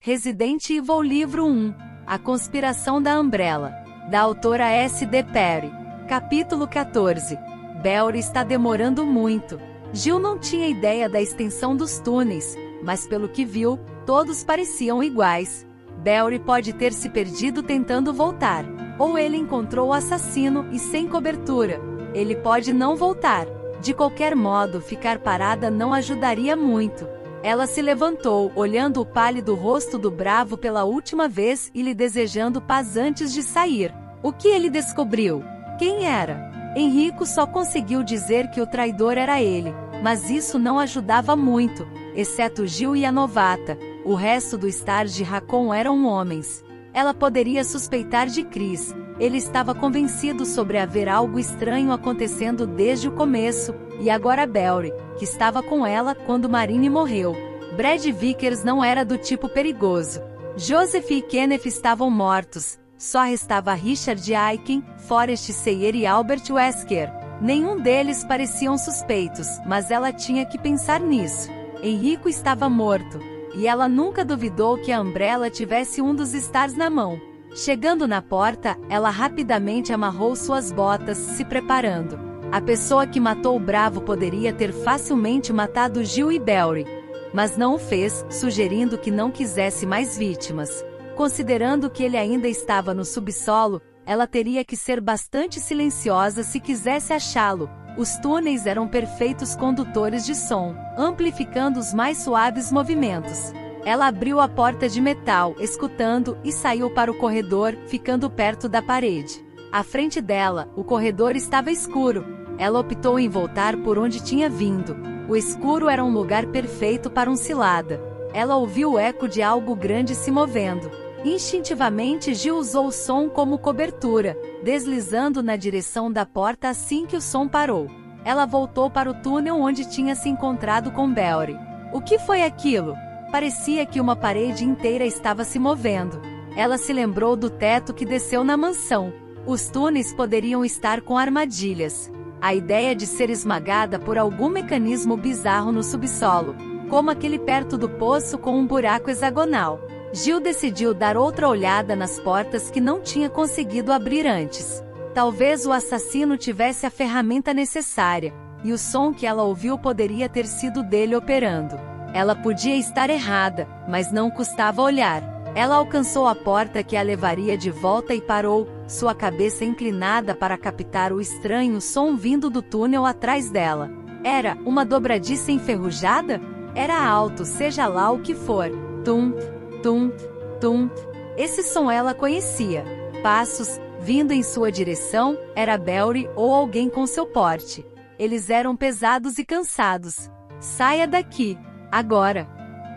Resident Evil Livro 1. A Conspiração da Umbrella. Da autora S.D. Perry. Capítulo 14. Belry está demorando muito. Jill não tinha ideia da extensão dos túneis, mas pelo que viu, todos pareciam iguais. Belry pode ter se perdido tentando voltar. Ou ele encontrou o assassino e sem cobertura. Ele pode não voltar. De qualquer modo, ficar parada não ajudaria muito. Ela se levantou, olhando o pálido rosto do bravo pela última vez e lhe desejando paz antes de sair. O que ele descobriu? Quem era? Enrico só conseguiu dizer que o traidor era ele, mas isso não ajudava muito, exceto Jill e a novata. O resto do Star de Raccoon eram homens. Ela poderia suspeitar de Chris. Ele estava convencido sobre haver algo estranho acontecendo desde o começo, e agora Belry, que estava com ela quando Marine morreu. Brad Vickers não era do tipo perigoso. Joseph e Kenneth estavam mortos. Só restava Richard Aiken, Forrest Sayer e Albert Wesker. Nenhum deles pareciam suspeitos, mas ela tinha que pensar nisso. Enrico estava morto, e ela nunca duvidou que a Umbrella tivesse um dos Stars na mão. Chegando na porta, ela rapidamente amarrou suas botas, se preparando. A pessoa que matou o bravo poderia ter facilmente matado Jill e Belry, mas não o fez, sugerindo que não quisesse mais vítimas. Considerando que ele ainda estava no subsolo, ela teria que ser bastante silenciosa se quisesse achá-lo. Os túneis eram perfeitos condutores de som, amplificando os mais suaves movimentos. Ela abriu a porta de metal, escutando, e saiu para o corredor, ficando perto da parede. À frente dela, o corredor estava escuro. Ela optou em voltar por onde tinha vindo. O escuro era um lugar perfeito para um cilada. Ela ouviu o eco de algo grande se movendo. Instintivamente, Jill usou o som como cobertura, deslizando na direção da porta assim que o som parou. Ela voltou para o túnel onde tinha se encontrado com Belry. O que foi aquilo? Parecia que uma parede inteira estava se movendo. Ela se lembrou do teto que desceu na mansão. Os túneis poderiam estar com armadilhas. A ideia de ser esmagada por algum mecanismo bizarro no subsolo, como aquele perto do poço com um buraco hexagonal. Jill decidiu dar outra olhada nas portas que não tinha conseguido abrir antes. Talvez o assassino tivesse a ferramenta necessária, e o som que ela ouviu poderia ter sido dele operando. Ela podia estar errada, mas não custava olhar. Ela alcançou a porta que a levaria de volta e parou, sua cabeça inclinada para captar o estranho som vindo do túnel atrás dela. Era uma dobradiça enferrujada? Era alto, seja lá o que for. Tum, tum, tum. Esse som ela conhecia. Passos, vindo em sua direção, era Belry ou alguém com seu porte. Eles eram pesados e cansados. Saia daqui, agora!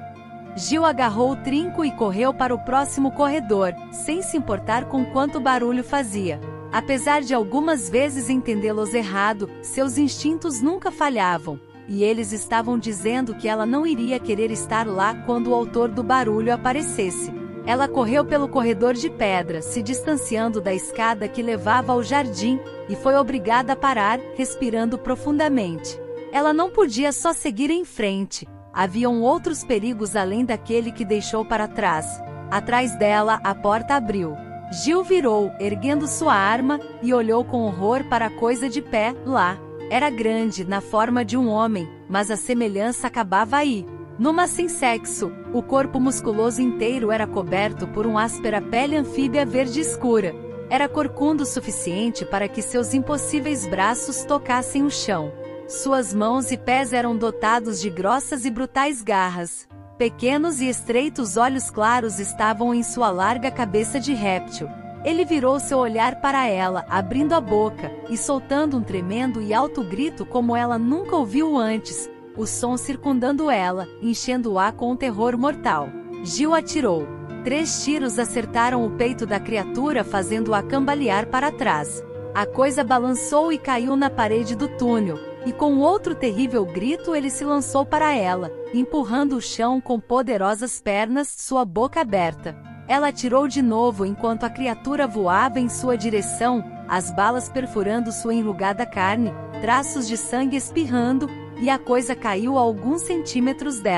Jill agarrou o trinco e correu para o próximo corredor, sem se importar com quanto barulho fazia. Apesar de algumas vezes entendê-los errado, seus instintos nunca falhavam. E eles estavam dizendo que ela não iria querer estar lá quando o autor do barulho aparecesse. Ela correu pelo corredor de pedra, se distanciando da escada que levava ao jardim, e foi obrigada a parar, respirando profundamente. Ela não podia só seguir em frente. Haviam outros perigos além daquele que deixou para trás. Atrás dela, a porta abriu. Jill virou, erguendo sua arma, e olhou com horror para a coisa de pé, lá. Era grande, na forma de um homem, mas a semelhança acabava aí. Numa sem sexo, o corpo musculoso inteiro era coberto por uma áspera pele anfíbia verde escura. Era corcunda o suficiente para que seus impossíveis braços tocassem o chão. Suas mãos e pés eram dotados de grossas e brutais garras. Pequenos e estreitos olhos claros estavam em sua larga cabeça de réptil. Ele virou seu olhar para ela, abrindo a boca, e soltando um tremendo e alto grito como ela nunca ouviu antes, o som circundando ela, enchendo o ar com um terror mortal. Jill atirou. 3 tiros acertaram o peito da criatura, fazendo-a cambalear para trás. A coisa balançou e caiu na parede do túnel, e com outro terrível grito ele se lançou para ela, empurrando o chão com poderosas pernas, sua boca aberta. Ela atirou de novo enquanto a criatura voava em sua direção, as balas perfurando sua enrugada carne, traços de sangue espirrando, e a coisa caiu a alguns centímetros dela.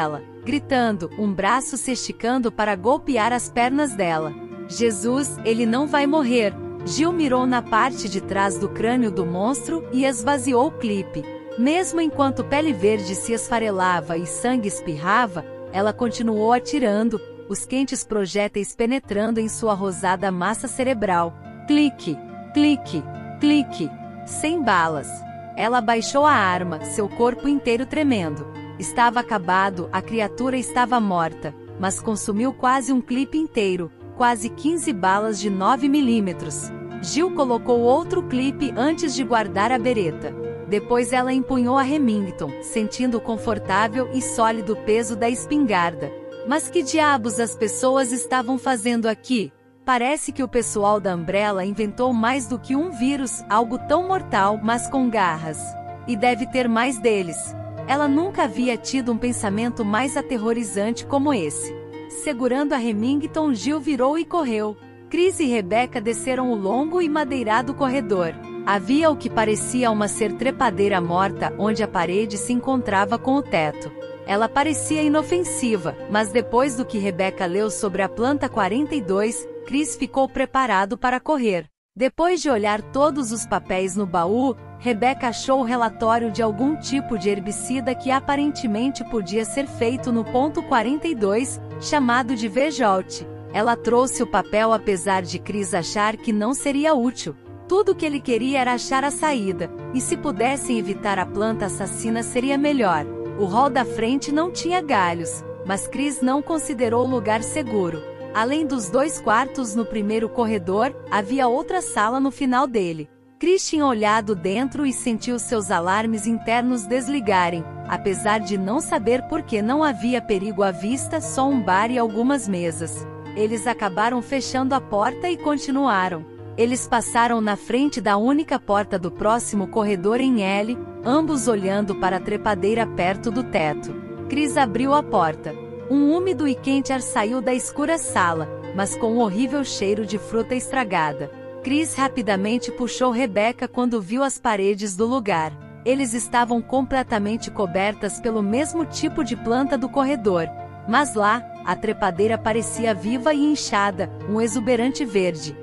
gritando, um braço se esticando para golpear as pernas dela. Jesus, ele não vai morrer. Jill mirou na parte de trás do crânio do monstro e esvaziou o clipe. Mesmo enquanto pele verde se esfarelava e sangue espirrava, ela continuou atirando, os quentes projéteis penetrando em sua rosada massa cerebral. Clique, clique, clique. 100 balas. Ela baixou a arma, seu corpo inteiro tremendo. Estava acabado, a criatura estava morta, mas consumiu quase um clipe inteiro, quase 15 balas de 9 milímetros. Jill colocou outro clipe antes de guardar a bereta. Depois ela empunhou a Remington, sentindo o confortável e sólido peso da espingarda. Mas que diabos as pessoas estavam fazendo aqui? Parece que o pessoal da Umbrella inventou mais do que um vírus, algo tão mortal, mas com garras. E deve ter mais deles. Ela nunca havia tido um pensamento mais aterrorizante como esse. Segurando a Remington, Jill virou e correu. Chris e Rebecca desceram o longo e madeirado corredor. Havia o que parecia uma trepadeira morta onde a parede se encontrava com o teto. Ela parecia inofensiva, mas depois do que Rebecca leu sobre a planta 42, Chris ficou preparado para correr. Depois de olhar todos os papéis no baú, Rebecca achou o relatório de algum tipo de herbicida que aparentemente podia ser feito no ponto 42, chamado de Vejolte. Ela trouxe o papel apesar de Chris achar que não seria útil. Tudo que ele queria era achar a saída, e se pudessem evitar a planta assassina seria melhor. O hall da frente não tinha galhos, mas Chris não considerou o lugar seguro. Além dos 2 quartos no primeiro corredor, havia outra sala no final dele. Chris tinha olhado dentro e sentiu seus alarmes internos desligarem, apesar de não saber por que não havia perigo à vista, só um bar e algumas mesas. Eles acabaram fechando a porta e continuaram. Eles passaram na frente da única porta do próximo corredor em L, ambos olhando para a trepadeira perto do teto. Chris abriu a porta. Um úmido e quente ar saiu da escura sala, mas com um horrível cheiro de fruta estragada. Chris rapidamente puxou Rebecca quando viu as paredes do lugar. Eles estavam completamente cobertas pelo mesmo tipo de planta do corredor. Mas lá, a trepadeira parecia viva e inchada, um exuberante verde.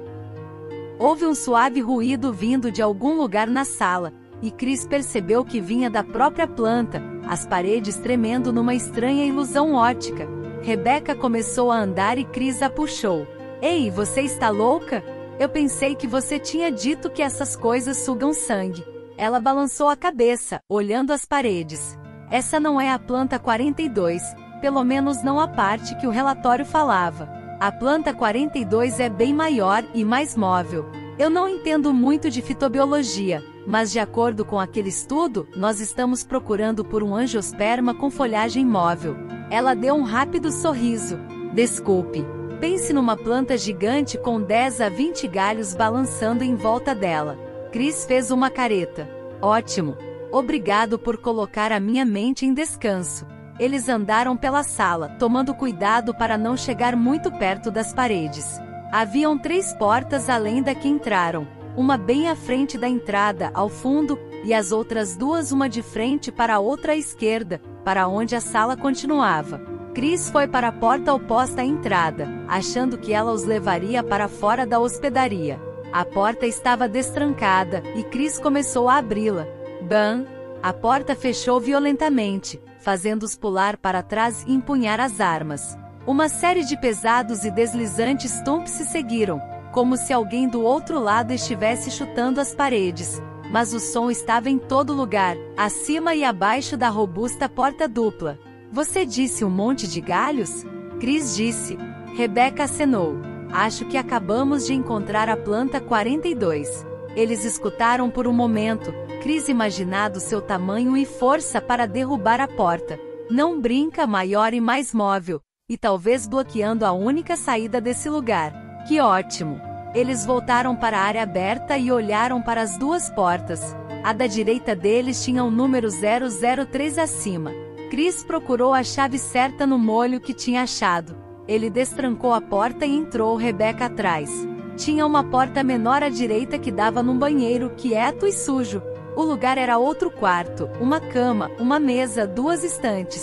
Houve um suave ruído vindo de algum lugar na sala, e Chris percebeu que vinha da própria planta, as paredes tremendo numa estranha ilusão óptica. Rebecca começou a andar e Chris a puxou. Ei, você está louca? Eu pensei que você tinha dito que essas coisas sugam sangue. Ela balançou a cabeça, olhando as paredes. Essa não é a planta 42, pelo menos não a parte que o relatório falava. A planta 42 é bem maior e mais móvel. Eu não entendo muito de fitobiologia, mas de acordo com aquele estudo, nós estamos procurando por um angiosperma com folhagem móvel. Ela deu um rápido sorriso. Desculpe. Pense numa planta gigante com 10 a 20 galhos balançando em volta dela. Chris fez uma careta. Ótimo. Obrigado por colocar a minha mente em descanso. Eles andaram pela sala, tomando cuidado para não chegar muito perto das paredes. Haviam 3 portas além da que entraram, uma bem à frente da entrada, ao fundo, e as outras 2 uma de frente para a outra à esquerda, para onde a sala continuava. Chris foi para a porta oposta à entrada, achando que ela os levaria para fora da hospedaria. A porta estava destrancada, e Chris começou a abri-la. Bam! A porta fechou violentamente, fazendo-os pular para trás e empunhar as armas. Uma série de pesados e deslizantes thumps se seguiram, como se alguém do outro lado estivesse chutando as paredes. Mas o som estava em todo lugar, acima e abaixo da robusta porta dupla. Você disse um monte de galhos? Chris disse. Rebecca acenou. Acho que acabamos de encontrar a planta 42. Eles escutaram por um momento, Chris imaginado seu tamanho e força para derrubar a porta. Não brinca, maior e mais móvel, e talvez bloqueando a única saída desse lugar. Que ótimo! Eles voltaram para a área aberta e olharam para as 2 portas. A da direita deles tinha o número 003 acima. Chris procurou a chave certa no molho que tinha achado. Ele destrancou a porta e entrou Rebecca atrás. Tinha uma porta menor à direita que dava num banheiro quieto e sujo. O lugar era outro quarto, uma cama, uma mesa, 2 estantes.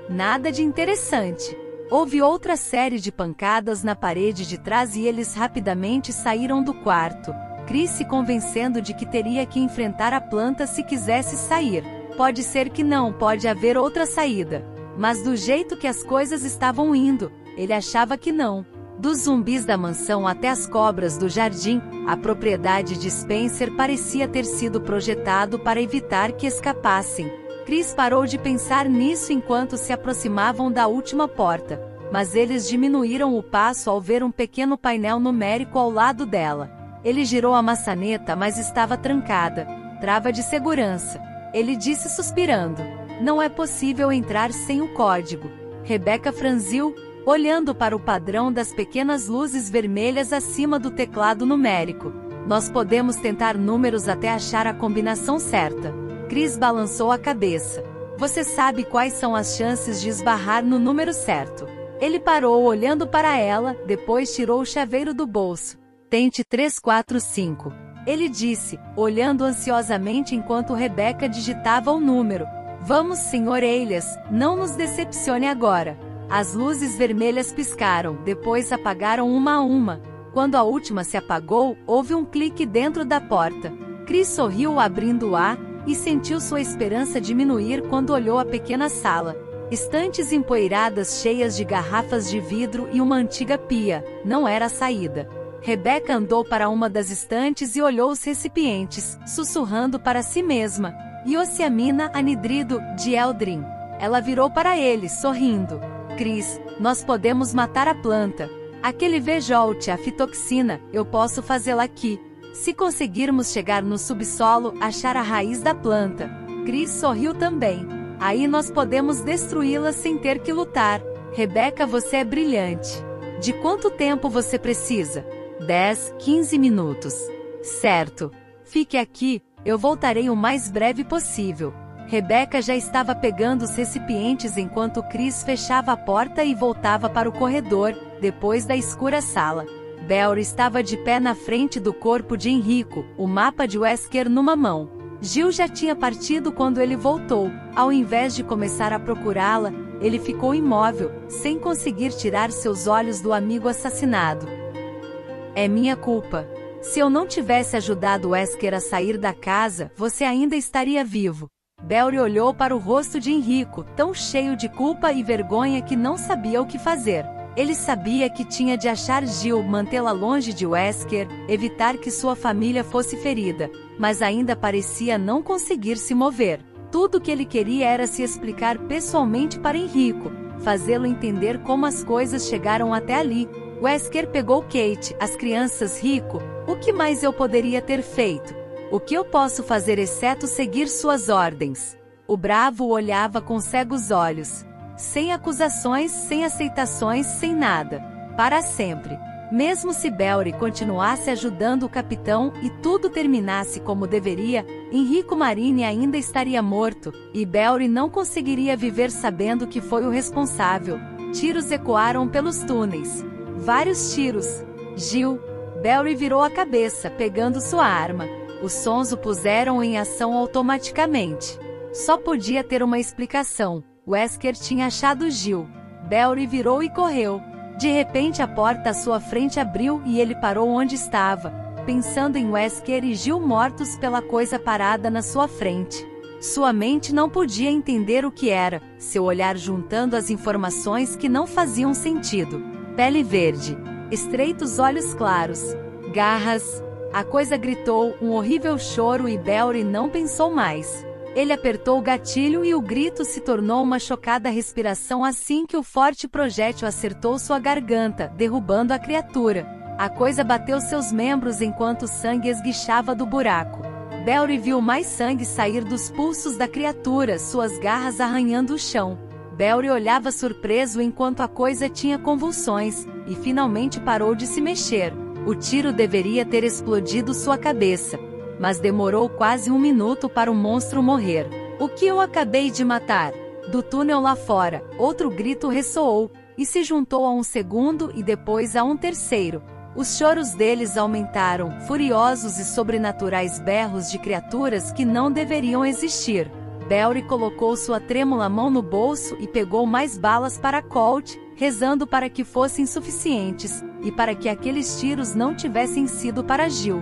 Nada de interessante. Houve outra série de pancadas na parede de trás e eles rapidamente saíram do quarto. Chris se convencendo de que teria que enfrentar a planta se quisesse sair. Pode ser que não, pode haver outra saída. Mas do jeito que as coisas estavam indo, ele achava que não. Dos zumbis da mansão até as cobras do jardim, a propriedade de Spencer parecia ter sido projetado para evitar que escapassem. Chris parou de pensar nisso enquanto se aproximavam da última porta, mas eles diminuíram o passo ao ver um pequeno painel numérico ao lado dela. Ele girou a maçaneta, mas estava trancada. Trava de segurança. Ele disse suspirando. Não é possível entrar sem o código. Rebecca franziu, olhando para o padrão das pequenas luzes vermelhas acima do teclado numérico. Nós podemos tentar números até achar a combinação certa. Chris balançou a cabeça. Você sabe quais são as chances de esbarrar no número certo. Ele parou olhando para ela, depois tirou o chaveiro do bolso. Tente 345. Ele disse, olhando ansiosamente enquanto Rebecca digitava o número. Vamos, Sr. Elias, não nos decepcione agora. As luzes vermelhas piscaram, depois apagaram uma a uma. Quando a última se apagou, houve um clique dentro da porta. Chris sorriu abrindo-a, e sentiu sua esperança diminuir quando olhou a pequena sala. Estantes empoeiradas cheias de garrafas de vidro e uma antiga pia. Não era a saída. Rebecca andou para uma das estantes e olhou os recipientes, sussurrando para si mesma. Iociamina anidrido, de Eldrin. Ela virou para ele, sorrindo. Chris, nós podemos matar a planta. Aquele Vejolte, a fitoxina, eu posso fazê-la aqui. Se conseguirmos chegar no subsolo, achar a raiz da planta. Chris sorriu também. Aí nós podemos destruí-la sem ter que lutar. Rebecca, você é brilhante. De quanto tempo você precisa? 10, 15 minutos. Certo. Fique aqui, eu voltarei o mais breve possível. Rebecca já estava pegando os recipientes enquanto Chris fechava a porta e voltava para o corredor, depois da escura sala. Belry estava de pé na frente do corpo de Enrico, o mapa de Wesker numa mão. Jill já tinha partido quando ele voltou. Ao invés de começar a procurá-la, ele ficou imóvel, sem conseguir tirar seus olhos do amigo assassinado. É minha culpa. Se eu não tivesse ajudado Wesker a sair da casa, você ainda estaria vivo. Belry olhou para o rosto de Enrico, tão cheio de culpa e vergonha que não sabia o que fazer. Ele sabia que tinha de achar Jill, mantê-la longe de Wesker, evitar que sua família fosse ferida, mas ainda parecia não conseguir se mover. Tudo o que ele queria era se explicar pessoalmente para Enrico, fazê-lo entender como as coisas chegaram até ali. Wesker pegou Kate, as crianças, Rico. O que mais eu poderia ter feito? O que eu posso fazer exceto seguir suas ordens? O bravo olhava com cegos olhos. Sem acusações, sem aceitações, sem nada. Para sempre. Mesmo se Belry continuasse ajudando o capitão e tudo terminasse como deveria, Enrico Marini ainda estaria morto, e Belry não conseguiria viver sabendo que foi o responsável. Tiros ecoaram pelos túneis. Vários tiros. Jill. Belry virou a cabeça, pegando sua arma. Os sons o puseram em ação automaticamente. Só podia ter uma explicação. Wesker tinha achado Jill. Belry virou e correu. De repente a porta à sua frente abriu e ele parou onde estava, pensando em Wesker e Jill mortos pela coisa parada na sua frente. Sua mente não podia entender o que era, seu olhar juntando as informações que não faziam sentido. Pele verde. Estreitos olhos claros. Garras. A coisa gritou, um horrível choro, e Belry não pensou mais. Ele apertou o gatilho e o grito se tornou uma chocada respiração assim que o forte projétil acertou sua garganta, derrubando a criatura. A coisa bateu seus membros enquanto o sangue esguichava do buraco. Belry viu mais sangue sair dos pulsos da criatura, suas garras arranhando o chão. Belry olhava surpreso enquanto a coisa tinha convulsões, e finalmente parou de se mexer. O tiro deveria ter explodido sua cabeça. Mas demorou quase um minuto para o monstro morrer. O que eu acabei de matar? Do túnel lá fora, outro grito ressoou, e se juntou a um segundo e depois a um terceiro. Os choros deles aumentaram, furiosos e sobrenaturais berros de criaturas que não deveriam existir. Belry colocou sua trêmula mão no bolso e pegou mais balas para Colt, rezando para que fossem suficientes, e para que aqueles tiros não tivessem sido para Jill.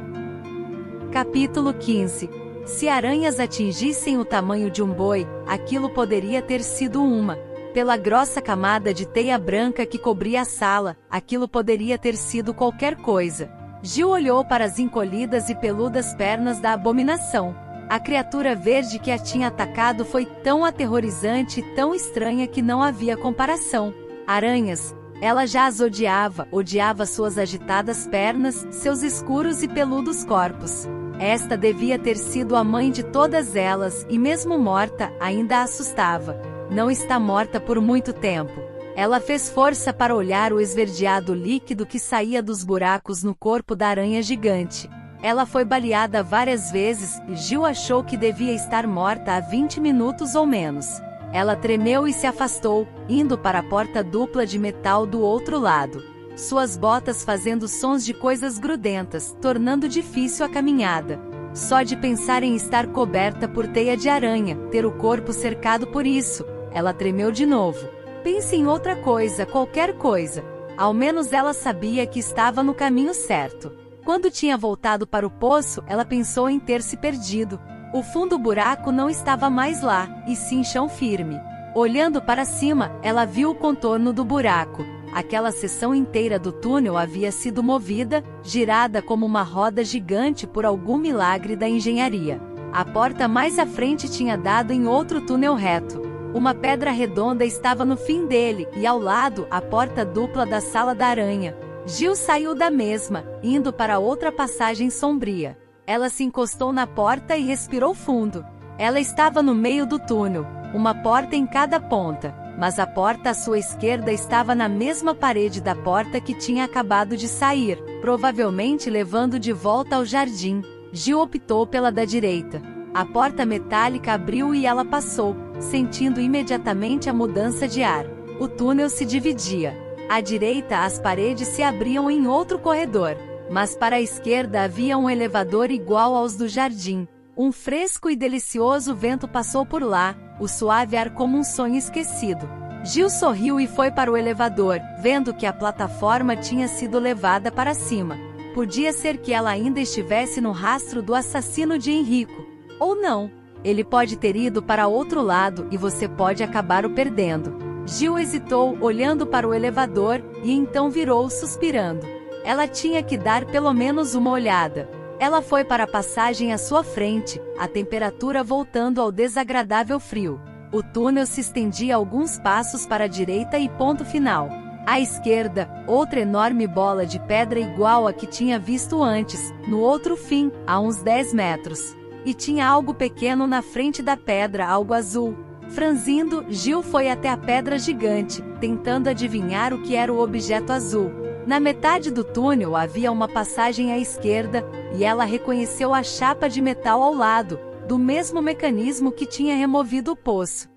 Capítulo 15. Se aranhas atingissem o tamanho de um boi, aquilo poderia ter sido uma. Pela grossa camada de teia branca que cobria a sala, aquilo poderia ter sido qualquer coisa. Jill olhou para as encolhidas e peludas pernas da abominação. A criatura verde que a tinha atacado foi tão aterrorizante e tão estranha que não havia comparação. Aranhas. Ela já as odiava suas agitadas pernas, seus escuros e peludos corpos. Esta devia ter sido a mãe de todas elas e mesmo morta, ainda a assustava. Não está morta por muito tempo. Ela fez força para olhar o esverdeado líquido que saía dos buracos no corpo da aranha gigante. Ela foi baleada várias vezes e Jill achou que devia estar morta há 20 minutos ou menos. Ela tremeu e se afastou, indo para a porta dupla de metal do outro lado. Suas botas fazendo sons de coisas grudentas, tornando difícil a caminhada. Só de pensar em estar coberta por teia de aranha, ter o corpo cercado por isso, ela tremeu de novo. Pense em outra coisa, qualquer coisa. Ao menos ela sabia que estava no caminho certo. Quando tinha voltado para o poço, ela pensou em ter se perdido. O fundo do buraco não estava mais lá, e sim chão firme. Olhando para cima, ela viu o contorno do buraco. Aquela seção inteira do túnel havia sido movida, girada como uma roda gigante por algum milagre da engenharia. A porta mais à frente tinha dado em outro túnel reto. Uma pedra redonda estava no fim dele, e ao lado, a porta dupla da sala da aranha. Jill saiu da mesma, indo para outra passagem sombria. Ela se encostou na porta e respirou fundo. Ela estava no meio do túnel, uma porta em cada ponta, mas a porta à sua esquerda estava na mesma parede da porta que tinha acabado de sair, provavelmente levando de volta ao jardim. Jill optou pela da direita. A porta metálica abriu e ela passou, sentindo imediatamente a mudança de ar. O túnel se dividia. À direita as paredes se abriam em outro corredor, mas para a esquerda havia um elevador igual aos do jardim. Um fresco e delicioso vento passou por lá, o suave ar como um sonho esquecido. Jill sorriu e foi para o elevador, vendo que a plataforma tinha sido levada para cima. Podia ser que ela ainda estivesse no rastro do assassino de Enrico. Ou não. Ele pode ter ido para outro lado e você pode acabar o perdendo. Jill hesitou, olhando para o elevador, e então virou suspirando. Ela tinha que dar pelo menos uma olhada. Ela foi para a passagem à sua frente, a temperatura voltando ao desagradável frio. O túnel se estendia alguns passos para a direita e ponto final. À esquerda, outra enorme bola de pedra igual a que tinha visto antes, no outro fim, a uns 10 metros. E tinha algo pequeno na frente da pedra, algo azul. Franzindo, Jill foi até a pedra gigante, tentando adivinhar o que era o objeto azul. Na metade do túnel havia uma passagem à esquerda, e ela reconheceu a chapa de metal ao lado, do mesmo mecanismo que tinha removido o poço.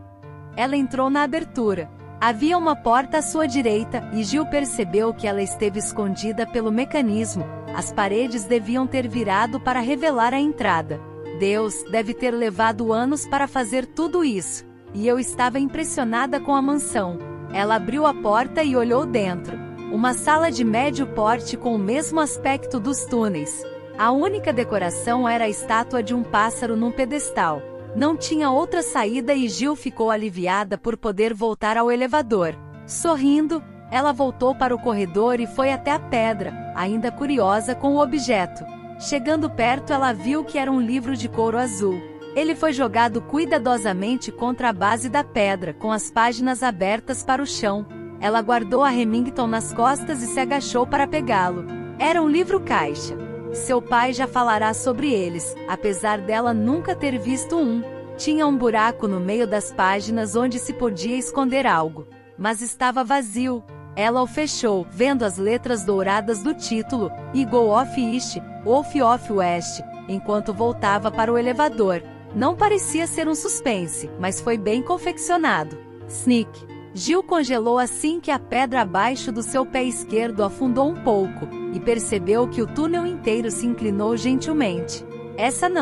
Ela entrou na abertura. Havia uma porta à sua direita, e Jill percebeu que ela esteve escondida pelo mecanismo. As paredes deviam ter virado para revelar a entrada. Deus deve ter levado anos para fazer tudo isso. E eu estava impressionada com a mansão. Ela abriu a porta e olhou dentro. Uma sala de médio porte com o mesmo aspecto dos túneis. A única decoração era a estátua de um pássaro num pedestal. Não tinha outra saída e Jill ficou aliviada por poder voltar ao elevador. Sorrindo, ela voltou para o corredor e foi até a pedra, ainda curiosa com o objeto. Chegando perto, ela viu que era um livro de couro azul. Ele foi jogado cuidadosamente contra a base da pedra, com as páginas abertas para o chão. Ela guardou a Remington nas costas e se agachou para pegá-lo. Era um livro-caixa. Seu pai já falará sobre eles, apesar dela nunca ter visto um. Tinha um buraco no meio das páginas onde se podia esconder algo, mas estava vazio. Ela o fechou, vendo as letras douradas do título, Eagle of East, Wolf of West, enquanto voltava para o elevador. Não parecia ser um suspense, mas foi bem confeccionado. Sneak. Jill congelou assim que a pedra abaixo do seu pé esquerdo afundou um pouco, e percebeu que o túnel inteiro se inclinou gentilmente. Essa não.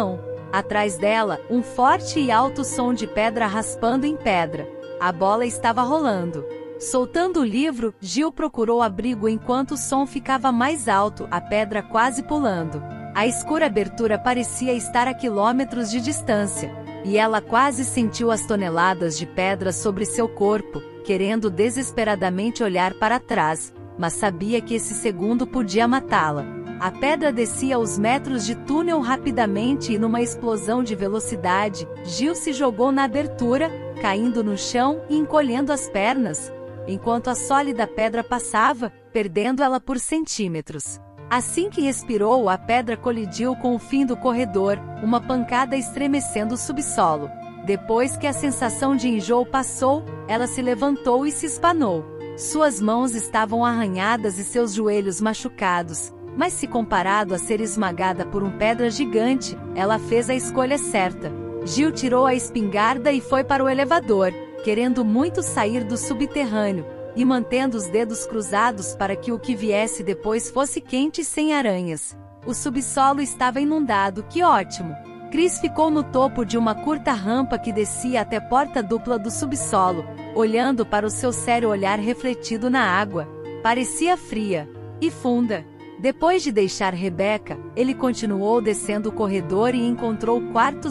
Atrás dela, um forte e alto som de pedra raspando em pedra. A bola estava rolando. Soltando o livro, Gil procurou abrigo enquanto o som ficava mais alto, a pedra quase pulando. A escura abertura parecia estar a quilômetros de distância, e ela quase sentiu as toneladas de pedra sobre seu corpo, querendo desesperadamente olhar para trás, mas sabia que esse segundo podia matá-la. A pedra descia os metros de túnel rapidamente e numa explosão de velocidade, Gil se jogou na abertura, caindo no chão e encolhendo as pernas, enquanto a sólida pedra passava, perdendo ela por centímetros. Assim que respirou, a pedra colidiu com o fim do corredor, uma pancada estremecendo o subsolo. Depois que a sensação de enjoo passou, ela se levantou e se espanou. Suas mãos estavam arranhadas e seus joelhos machucados, mas se comparado a ser esmagada por uma pedra gigante, ela fez a escolha certa. Gil tirou a espingarda e foi para o elevador, querendo muito sair do subterrâneo, e mantendo os dedos cruzados para que o que viesse depois fosse quente e sem aranhas. O subsolo estava inundado, que ótimo! Chris ficou no topo de uma curta rampa que descia até a porta dupla do subsolo, olhando para o seu sério olhar refletido na água. Parecia fria e funda. Depois de deixar Rebecca, ele continuou descendo o corredor e encontrou o quarto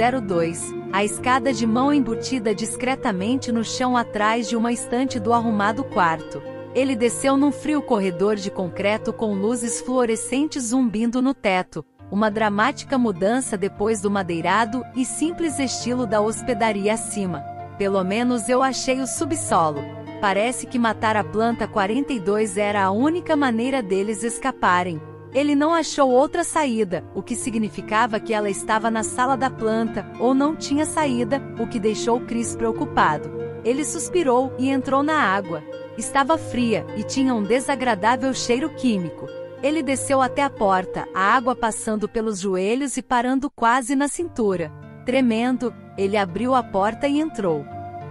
002, a escada de mão embutida discretamente no chão atrás de uma estante do arrumado quarto. Ele desceu num frio corredor de concreto com luzes fluorescentes zumbindo no teto, uma dramática mudança depois do madeirado e simples estilo da hospedaria acima. Pelo menos eu achei o subsolo. Parece que matar a planta 42 era a única maneira deles escaparem. Ele não achou outra saída, o que significava que ela estava na sala da planta, ou não tinha saída, o que deixou Chris preocupado. Ele suspirou e entrou na água. Estava fria e tinha um desagradável cheiro químico. Ele desceu até a porta, a água passando pelos joelhos e parando quase na cintura. Tremendo, ele abriu a porta e entrou.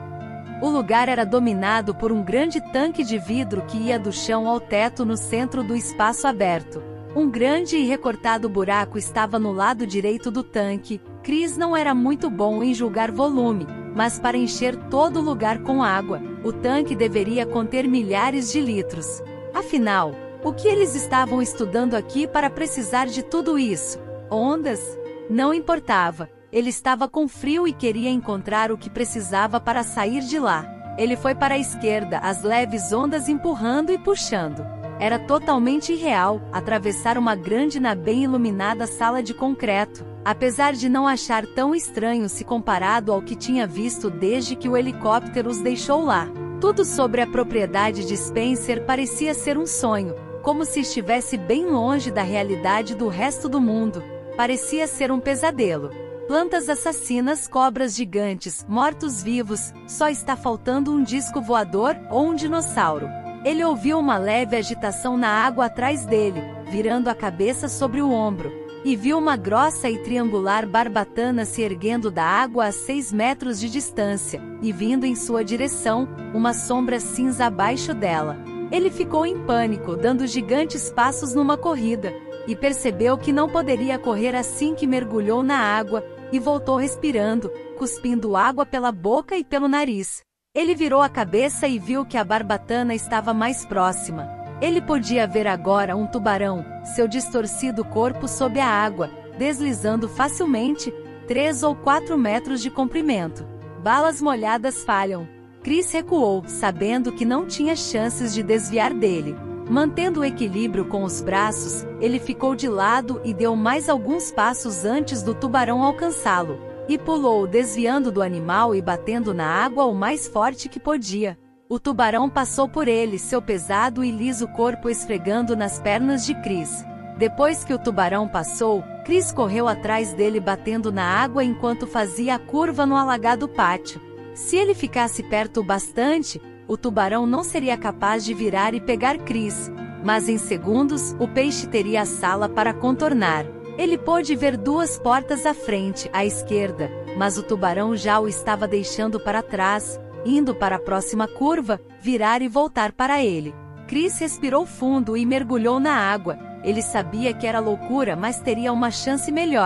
O lugar era dominado por um grande tanque de vidro que ia do chão ao teto no centro do espaço aberto. Um grande e recortado buraco estava no lado direito do tanque. Chris não era muito bom em julgar volume, mas para encher todo o lugar com água, o tanque deveria conter milhares de litros. Afinal, o que eles estavam estudando aqui para precisar de tudo isso? Ondas? Não importava. Ele estava com frio e queria encontrar o que precisava para sair de lá. Ele foi para a esquerda, as leves ondas empurrando e puxando. Era totalmente irreal atravessar uma grande e bem iluminada sala de concreto, apesar de não achar tão estranho se comparado ao que tinha visto desde que o helicóptero os deixou lá. Tudo sobre a propriedade de Spencer parecia ser um sonho, como se estivesse bem longe da realidade do resto do mundo. Parecia ser um pesadelo. Plantas assassinas, cobras gigantes, mortos-vivos, só está faltando um disco voador ou um dinossauro. Ele ouviu uma leve agitação na água atrás dele, virando a cabeça sobre o ombro, e viu uma grossa e triangular barbatana se erguendo da água a 6 metros de distância, e vindo em sua direção, uma sombra cinza abaixo dela. Ele ficou em pânico, dando gigantes passos numa corrida, e percebeu que não poderia correr assim que mergulhou na água, e voltou respirando, cuspindo água pela boca e pelo nariz. Ele virou a cabeça e viu que a barbatana estava mais próxima. Ele podia ver agora um tubarão, seu distorcido corpo sob a água, deslizando facilmente, 3 ou 4 metros de comprimento. Balas molhadas falham. Chris recuou, sabendo que não tinha chances de desviar dele. Mantendo o equilíbrio com os braços, ele ficou de lado e deu mais alguns passos antes do tubarão alcançá-lo. E pulou, desviando do animal e batendo na água o mais forte que podia. O tubarão passou por ele, seu pesado e liso corpo esfregando nas pernas de Chris. Depois que o tubarão passou, Chris correu atrás dele batendo na água enquanto fazia a curva no alagado pátio. Se ele ficasse perto o bastante, o tubarão não seria capaz de virar e pegar Chris, mas em segundos, o peixe teria a sala para contornar. Ele pôde ver 2 portas à frente, à esquerda, mas o tubarão já o estava deixando para trás, indo para a próxima curva, virar e voltar para ele. Chris respirou fundo e mergulhou na água. Ele sabia que era loucura, mas teria uma chance melhor.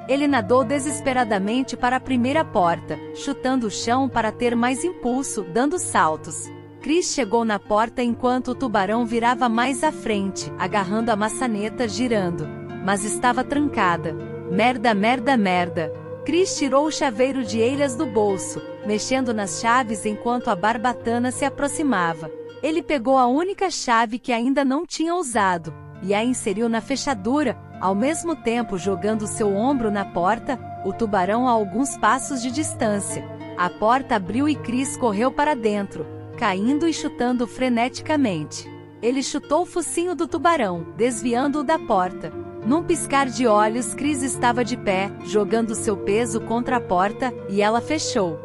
Ele nadou desesperadamente para a primeira porta, chutando o chão para ter mais impulso, dando saltos. Chris chegou na porta enquanto o tubarão virava mais à frente, agarrando a maçaneta girando. Mas estava trancada. Merda, merda, merda. Chris tirou o chaveiro de elhas do bolso, mexendo nas chaves enquanto a barbatana se aproximava. Ele pegou a única chave que ainda não tinha usado, e a inseriu na fechadura, ao mesmo tempo jogando seu ombro na porta, o tubarão a alguns passos de distância. A porta abriu e Chris correu para dentro, caindo e chutando freneticamente. Ele chutou o focinho do tubarão, desviando-o da porta. Num piscar de olhos, Chris estava de pé, jogando seu peso contra a porta, e ela fechou.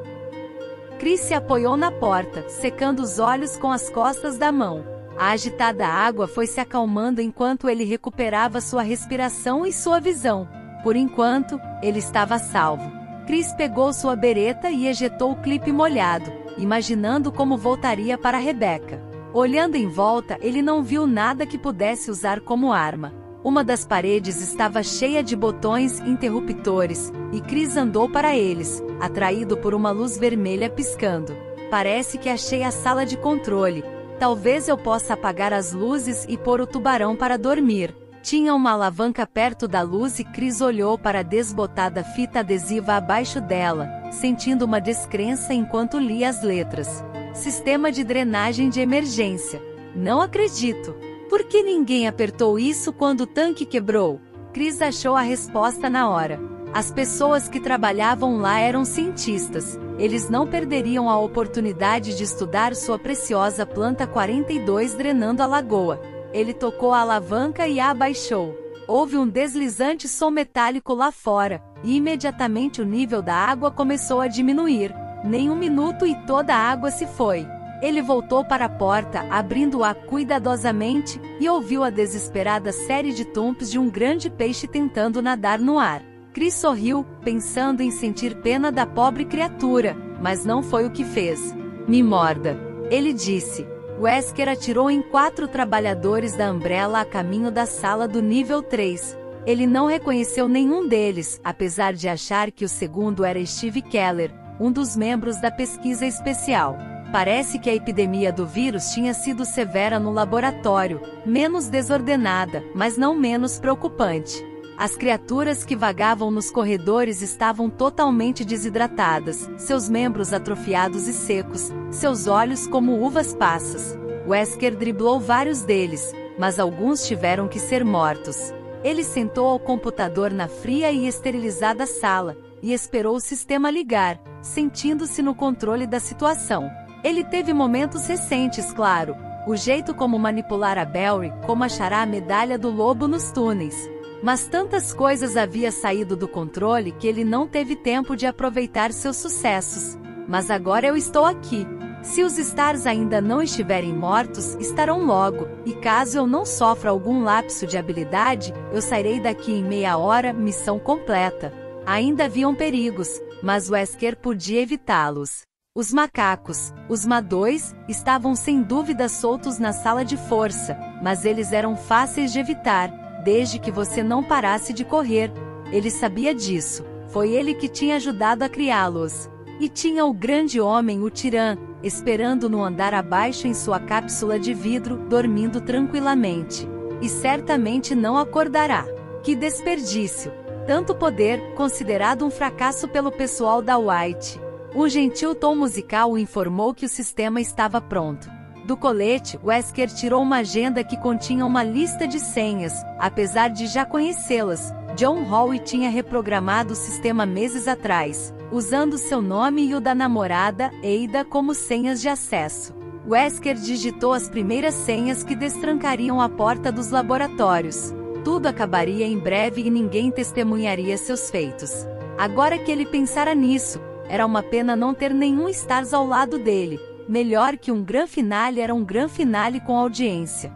Chris se apoiou na porta, secando os olhos com as costas da mão. A agitada água foi se acalmando enquanto ele recuperava sua respiração e sua visão. Por enquanto, ele estava salvo. Chris pegou sua bereta e ejetou o clipe molhado, imaginando como voltaria para Rebecca. Olhando em volta, ele não viu nada que pudesse usar como arma. Uma das paredes estava cheia de botões interruptores, e Chris andou para eles, atraído por uma luz vermelha piscando. Parece que achei a sala de controle. Talvez eu possa apagar as luzes e pôr o tubarão para dormir. Tinha uma alavanca perto da luz e Chris olhou para a desbotada fita adesiva abaixo dela, sentindo uma descrença enquanto lia as letras. Sistema de drenagem de emergência. Não acredito. Por que ninguém apertou isso quando o tanque quebrou? Chris achou a resposta na hora. As pessoas que trabalhavam lá eram cientistas. Eles não perderiam a oportunidade de estudar sua preciosa planta 42 drenando a lagoa. Ele tocou a alavanca e a abaixou. Houve um deslizante som metálico lá fora, e imediatamente o nível da água começou a diminuir. Nem um minuto e toda a água se foi. Ele voltou para a porta, abrindo-a cuidadosamente, e ouviu a desesperada série de tumps de um grande peixe tentando nadar no ar. Chris sorriu, pensando em sentir pena da pobre criatura, mas não foi o que fez. Me morda, ele disse. Wesker atirou em 4 trabalhadores da Umbrella a caminho da sala do nível 3. Ele não reconheceu nenhum deles, apesar de achar que o segundo era Steve Keller, um dos membros da pesquisa especial. Parece que a epidemia do vírus tinha sido severa no laboratório, menos desordenada, mas não menos preocupante. As criaturas que vagavam nos corredores estavam totalmente desidratadas, seus membros atrofiados e secos, seus olhos como uvas passas. Wesker driblou vários deles, mas alguns tiveram que ser mortos. Ele sentou ao computador na fria e esterilizada sala, e esperou o sistema ligar, sentindo-se no controle da situação. Ele teve momentos recentes, claro, o jeito como manipular a Belry, como achará a medalha do lobo nos túneis. Mas tantas coisas havia saído do controle que ele não teve tempo de aproveitar seus sucessos. Mas agora eu estou aqui. Se os Stars ainda não estiverem mortos, estarão logo, e caso eu não sofra algum lapso de habilidade, eu sairei daqui em meia hora, missão completa. Ainda haviam perigos, mas Wesker podia evitá-los. Os macacos, os Ma-2, estavam sem dúvida soltos na sala de força, mas eles eram fáceis de evitar, desde que você não parasse de correr. Ele sabia disso, foi ele que tinha ajudado a criá-los. E tinha o grande homem, o Tirã, esperando no andar abaixo em sua cápsula de vidro, dormindo tranquilamente. E certamente não acordará. Que desperdício! Tanto poder, considerado um fracasso pelo pessoal da White. Um gentil tom musical o informou que o sistema estava pronto. Do colete, Wesker tirou uma agenda que continha uma lista de senhas, apesar de já conhecê-las. John Howe tinha reprogramado o sistema meses atrás, usando seu nome e o da namorada, Ada, como senhas de acesso. Wesker digitou as primeiras senhas que destrancariam a porta dos laboratórios. Tudo acabaria em breve e ninguém testemunharia seus feitos. Agora que ele pensara nisso, era uma pena não ter nenhum Stars ao lado dele. Melhor que um grande finale era um grande finale com audiência.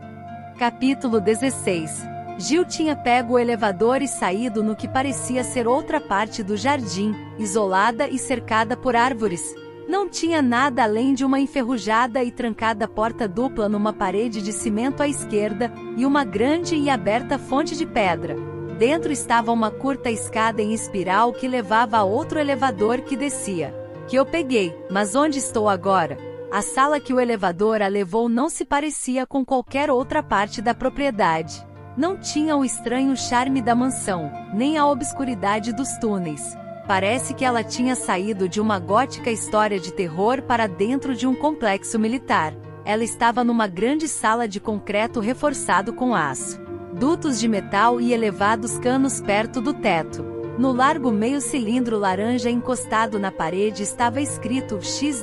Capítulo 16. Gil tinha pego o elevador e saído no que parecia ser outra parte do jardim, isolada e cercada por árvores. Não tinha nada além de uma enferrujada e trancada porta dupla numa parede de cimento à esquerda, e uma grande e aberta fonte de pedra. Dentro estava uma curta escada em espiral que levava a outro elevador que descia. Que eu peguei, mas onde estou agora? A sala que o elevador a levou não se parecia com qualquer outra parte da propriedade. Não tinha o estranho charme da mansão, nem a obscuridade dos túneis. Parece que ela tinha saído de uma gótica história de terror para dentro de um complexo militar. Ela estava numa grande sala de concreto reforçado com aço, dutos de metal e elevados canos perto do teto. No largo meio cilindro laranja encostado na parede estava escrito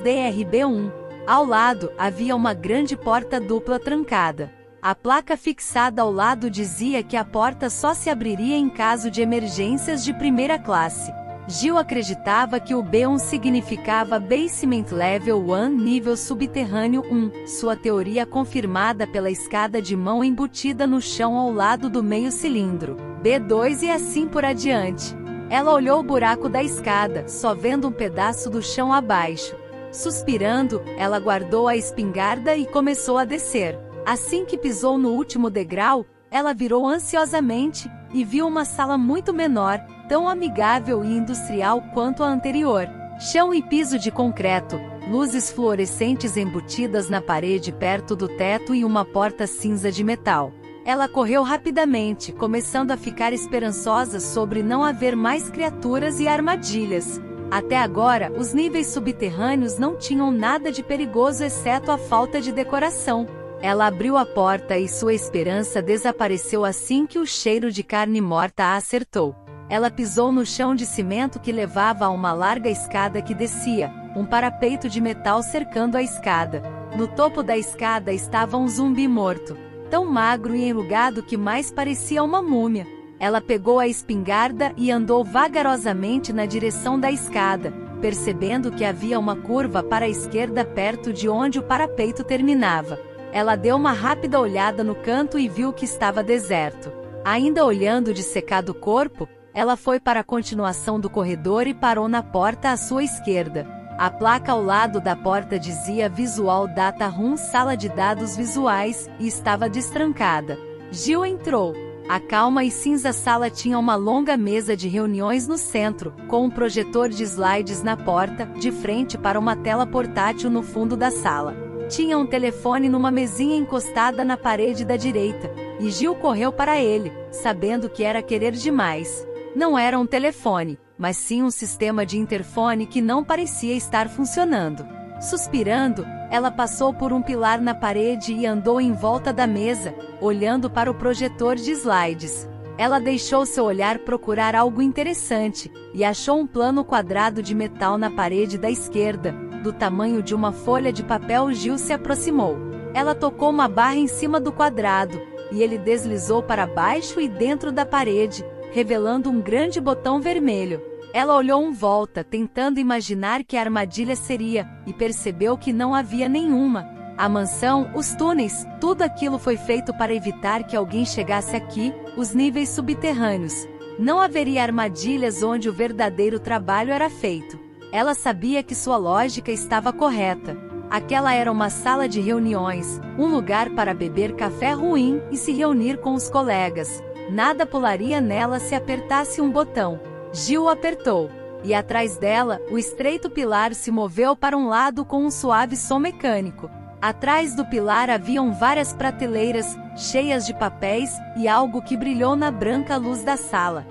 XDRB1. Ao lado, havia uma grande porta dupla trancada. A placa fixada ao lado dizia que a porta só se abriria em caso de emergências de primeira classe. Jill acreditava que o B1 significava Basement Level 1, nível subterrâneo 1, sua teoria confirmada pela escada de mão embutida no chão ao lado do meio cilindro, B2 e assim por adiante. Ela olhou o buraco da escada, só vendo um pedaço do chão abaixo. Suspirando, ela guardou a espingarda e começou a descer. Assim que pisou no último degrau, ela virou ansiosamente, e viu uma sala muito menor, tão amigável e industrial quanto a anterior. Chão e piso de concreto, luzes fluorescentes embutidas na parede perto do teto e uma porta cinza de metal. Ela correu rapidamente, começando a ficar esperançosa sobre não haver mais criaturas e armadilhas. Até agora, os níveis subterrâneos não tinham nada de perigoso exceto a falta de decoração. Ela abriu a porta e sua esperança desapareceu assim que o cheiro de carne morta a acertou. Ela pisou no chão de cimento que levava a uma larga escada que descia, um parapeito de metal cercando a escada. No topo da escada estava um zumbi morto, tão magro e enrugado que mais parecia uma múmia. Ela pegou a espingarda e andou vagarosamente na direção da escada, percebendo que havia uma curva para a esquerda perto de onde o parapeito terminava. Ela deu uma rápida olhada no canto e viu que estava deserto. Ainda olhando de secado corpo, ela foi para a continuação do corredor e parou na porta à sua esquerda. A placa ao lado da porta dizia Visual Data Room Sala de Dados Visuais, e estava destrancada. Jill entrou. A calma e cinza sala tinha uma longa mesa de reuniões no centro, com um projetor de slides na porta, de frente para uma tela portátil no fundo da sala. Tinha um telefone numa mesinha encostada na parede da direita, e Jill correu para ele, sabendo que era querer demais. Não era um telefone, mas sim um sistema de interfone que não parecia estar funcionando. Suspirando, ela passou por um pilar na parede e andou em volta da mesa, olhando para o projetor de slides. Ela deixou seu olhar procurar algo interessante, e achou um plano quadrado de metal na parede da esquerda, do tamanho de uma folha de papel. Jill se aproximou. Ela tocou uma barra em cima do quadrado, e ele deslizou para baixo e dentro da parede, revelando um grande botão vermelho. Ela olhou em volta, tentando imaginar que a armadilha seria, e percebeu que não havia nenhuma. A mansão, os túneis, tudo aquilo foi feito para evitar que alguém chegasse aqui, os níveis subterrâneos. Não haveria armadilhas onde o verdadeiro trabalho era feito. Ela sabia que sua lógica estava correta. Aquela era uma sala de reuniões, um lugar para beber café ruim e se reunir com os colegas. Nada pularia nela se apertasse um botão. Jill apertou, e atrás dela, o estreito pilar se moveu para um lado com um suave som mecânico. Atrás do pilar haviam várias prateleiras, cheias de papéis, e algo que brilhou na branca luz da sala.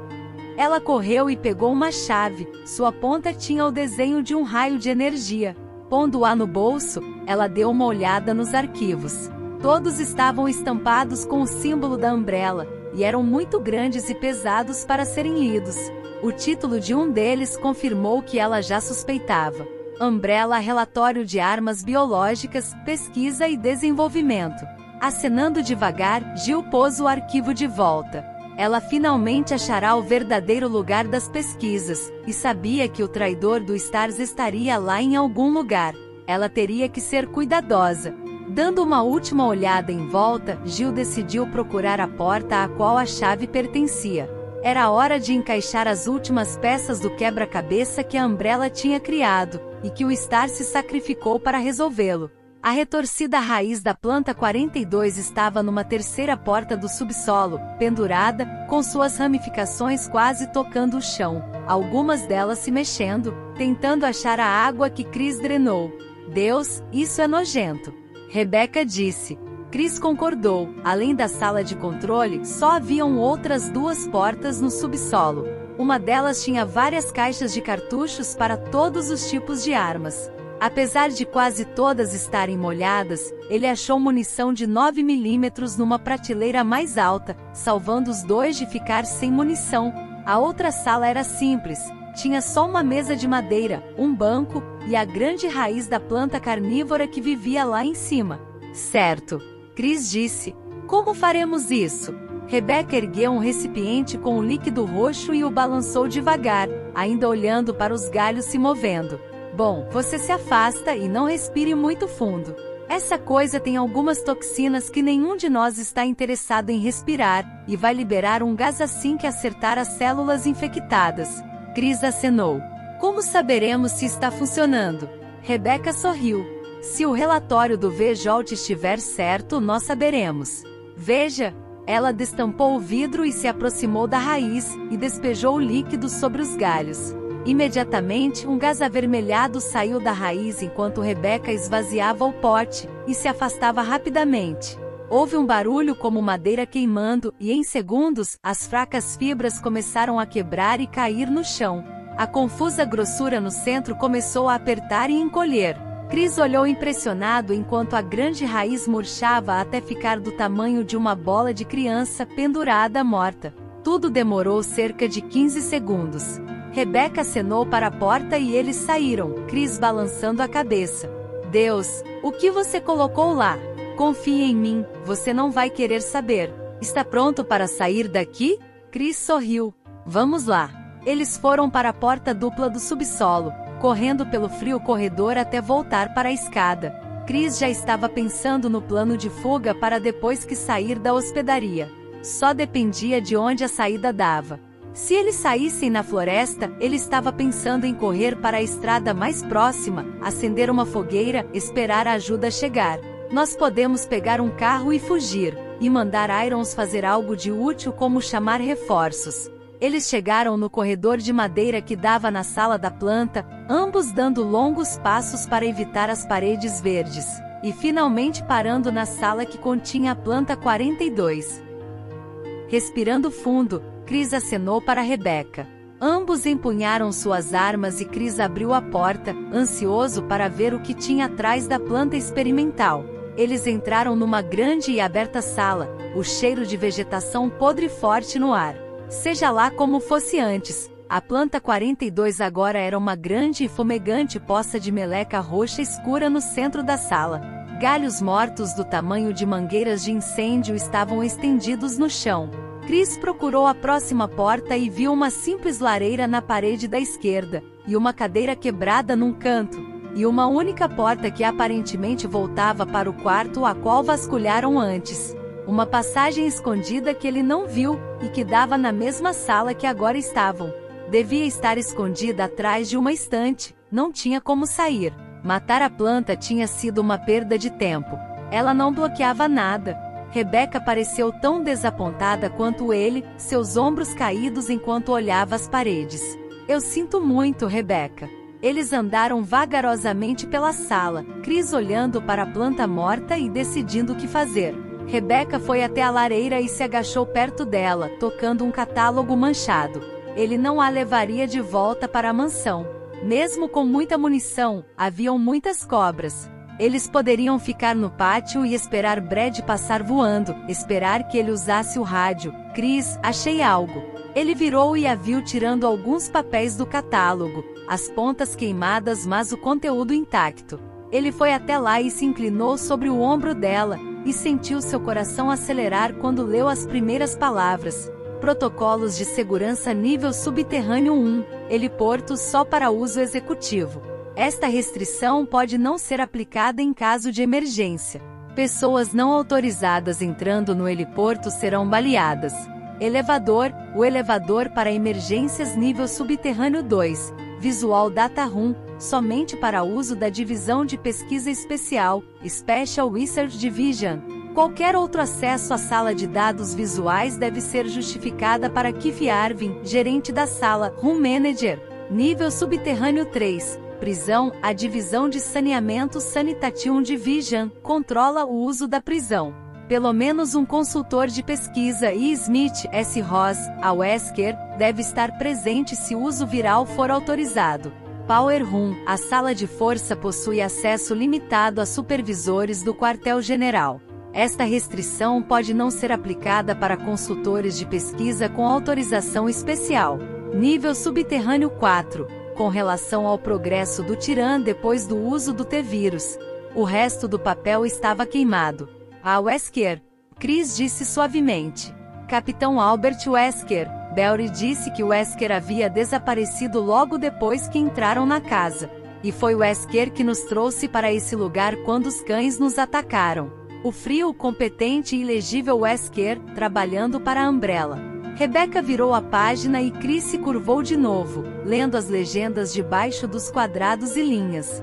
Ela correu e pegou uma chave, sua ponta tinha o desenho de um raio de energia. Pondo-a no bolso, ela deu uma olhada nos arquivos. Todos estavam estampados com o símbolo da Umbrella, e eram muito grandes e pesados para serem lidos. O título de um deles confirmou o que ela já suspeitava. Umbrella Relatório de Armas Biológicas, Pesquisa e Desenvolvimento. Acenando devagar, Jill pôs o arquivo de volta. Ela finalmente achará o verdadeiro lugar das pesquisas, e sabia que o traidor do Stars estaria lá em algum lugar. Ela teria que ser cuidadosa. Dando uma última olhada em volta, Jill decidiu procurar a porta à qual a chave pertencia. Era hora de encaixar as últimas peças do quebra-cabeça que a Umbrella tinha criado, e que o Star se sacrificou para resolvê-lo. A retorcida raiz da planta 42 estava numa terceira porta do subsolo, pendurada, com suas ramificações quase tocando o chão, algumas delas se mexendo, tentando achar a água que Chris drenou. Deus, isso é nojento, Rebecca disse. Chris concordou. Além da sala de controle, só haviam outras 2 portas no subsolo. Uma delas tinha várias caixas de cartuchos para todos os tipos de armas. Apesar de quase todas estarem molhadas, ele achou munição de 9 mm numa prateleira mais alta, salvando os 2 de ficar sem munição. A outra sala era simples, tinha só uma mesa de madeira, um banco, e a grande raiz da planta carnívora que vivia lá em cima. Certo, Chris disse. Como faremos isso? Rebecca ergueu um recipiente com o líquido roxo e o balançou devagar, ainda olhando para os galhos se movendo. Bom, você se afasta e não respire muito fundo. Essa coisa tem algumas toxinas que nenhum de nós está interessado em respirar, e vai liberar um gás assim que acertar as células infectadas. Chris acenou. Como saberemos se está funcionando? Rebecca sorriu. Se o relatório do VJOLT estiver certo, nós saberemos. Veja. Ela destampou o vidro e se aproximou da raiz, e despejou o líquido sobre os galhos. Imediatamente, um gás avermelhado saiu da raiz enquanto Rebecca esvaziava o pote, e se afastava rapidamente. Houve um barulho como madeira queimando, e em segundos, as fracas fibras começaram a quebrar e cair no chão. A confusa grossura no centro começou a apertar e encolher. Chris olhou impressionado enquanto a grande raiz murchava até ficar do tamanho de uma bola de criança pendurada morta. Tudo demorou cerca de 15 segundos. Rebecca acenou para a porta e eles saíram, Chris balançando a cabeça. Deus, o que você colocou lá? Confie em mim, você não vai querer saber. Está pronto para sair daqui? Chris sorriu. Vamos lá. Eles foram para a porta dupla do subsolo, correndo pelo frio corredor até voltar para a escada. Chris já estava pensando no plano de fuga para depois que sair da hospedaria. Só dependia de onde a saída dava. Se eles saíssem na floresta, ele estava pensando em correr para a estrada mais próxima, acender uma fogueira, esperar a ajuda chegar. Nós podemos pegar um carro e fugir, e mandar Irons fazer algo de útil como chamar reforços. Eles chegaram no corredor de madeira que dava na sala da planta, ambos dando longos passos para evitar as paredes verdes, e finalmente parando na sala que continha a planta 42. Respirando fundo, Chris acenou para Rebecca. Ambos empunharam suas armas e Chris abriu a porta, ansioso para ver o que tinha atrás da planta experimental. Eles entraram numa grande e aberta sala, o cheiro de vegetação podre forte no ar. Seja lá como fosse antes, a planta 42 agora era uma grande e fumegante poça de meleca roxa escura no centro da sala. Galhos mortos do tamanho de mangueiras de incêndio estavam estendidos no chão. Chris procurou a próxima porta e viu uma simples lareira na parede da esquerda, e uma cadeira quebrada num canto, e uma única porta que aparentemente voltava para o quarto a qual vasculharam antes. Uma passagem escondida que ele não viu, e que dava na mesma sala que agora estavam. Devia estar escondida atrás de uma estante, não tinha como sair. Matar a planta tinha sido uma perda de tempo. Ela não bloqueava nada. Rebecca pareceu tão desapontada quanto ele, seus ombros caídos enquanto olhava as paredes. Eu sinto muito, Rebecca. Eles andaram vagarosamente pela sala, Chris olhando para a planta morta e decidindo o que fazer. Rebecca foi até a lareira e se agachou perto dela, tocando um catálogo manchado. Ele não a levaria de volta para a mansão. Mesmo com muita munição, haviam muitas cobras. Eles poderiam ficar no pátio e esperar Brad passar voando, esperar que ele usasse o rádio. Chris, achei algo. Ele virou e a viu tirando alguns papéis do catálogo, as pontas queimadas mas o conteúdo intacto. Ele foi até lá e se inclinou sobre o ombro dela, e sentiu seu coração acelerar quando leu as primeiras palavras. Protocolos de segurança nível subterrâneo 1, heliporto só para uso executivo. Esta restrição pode não ser aplicada em caso de emergência. Pessoas não autorizadas entrando no heliporto serão baleadas. Elevador, o elevador para emergências nível subterrâneo 2, Visual Data Room, somente para uso da Divisão de Pesquisa Especial, Special Research Division. Qualquer outro acesso à sala de dados visuais deve ser justificada para Keith Arvin, gerente da sala, Room Manager. Nível subterrâneo 3. Prisão. A Divisão de Saneamento Sanitation Division controla o uso da prisão. Pelo menos um consultor de pesquisa e Smith S. Ross, a Wesker, deve estar presente se o uso viral for autorizado. Power Room. A sala de força possui acesso limitado a supervisores do quartel-general. Esta restrição pode não ser aplicada para consultores de pesquisa com autorização especial. Nível subterrâneo 4. Com relação ao progresso do Tyrant depois do uso do T-vírus. O resto do papel estava queimado. A Wesker. Chris disse suavemente. Capitão Albert Wesker. Belry disse que Wesker havia desaparecido logo depois que entraram na casa. E foi Wesker que nos trouxe para esse lugar quando os cães nos atacaram. O frio, competente e ilegível Wesker, trabalhando para a Umbrella. Rebecca virou a página e Chris se curvou de novo, lendo as legendas debaixo dos quadrados e linhas.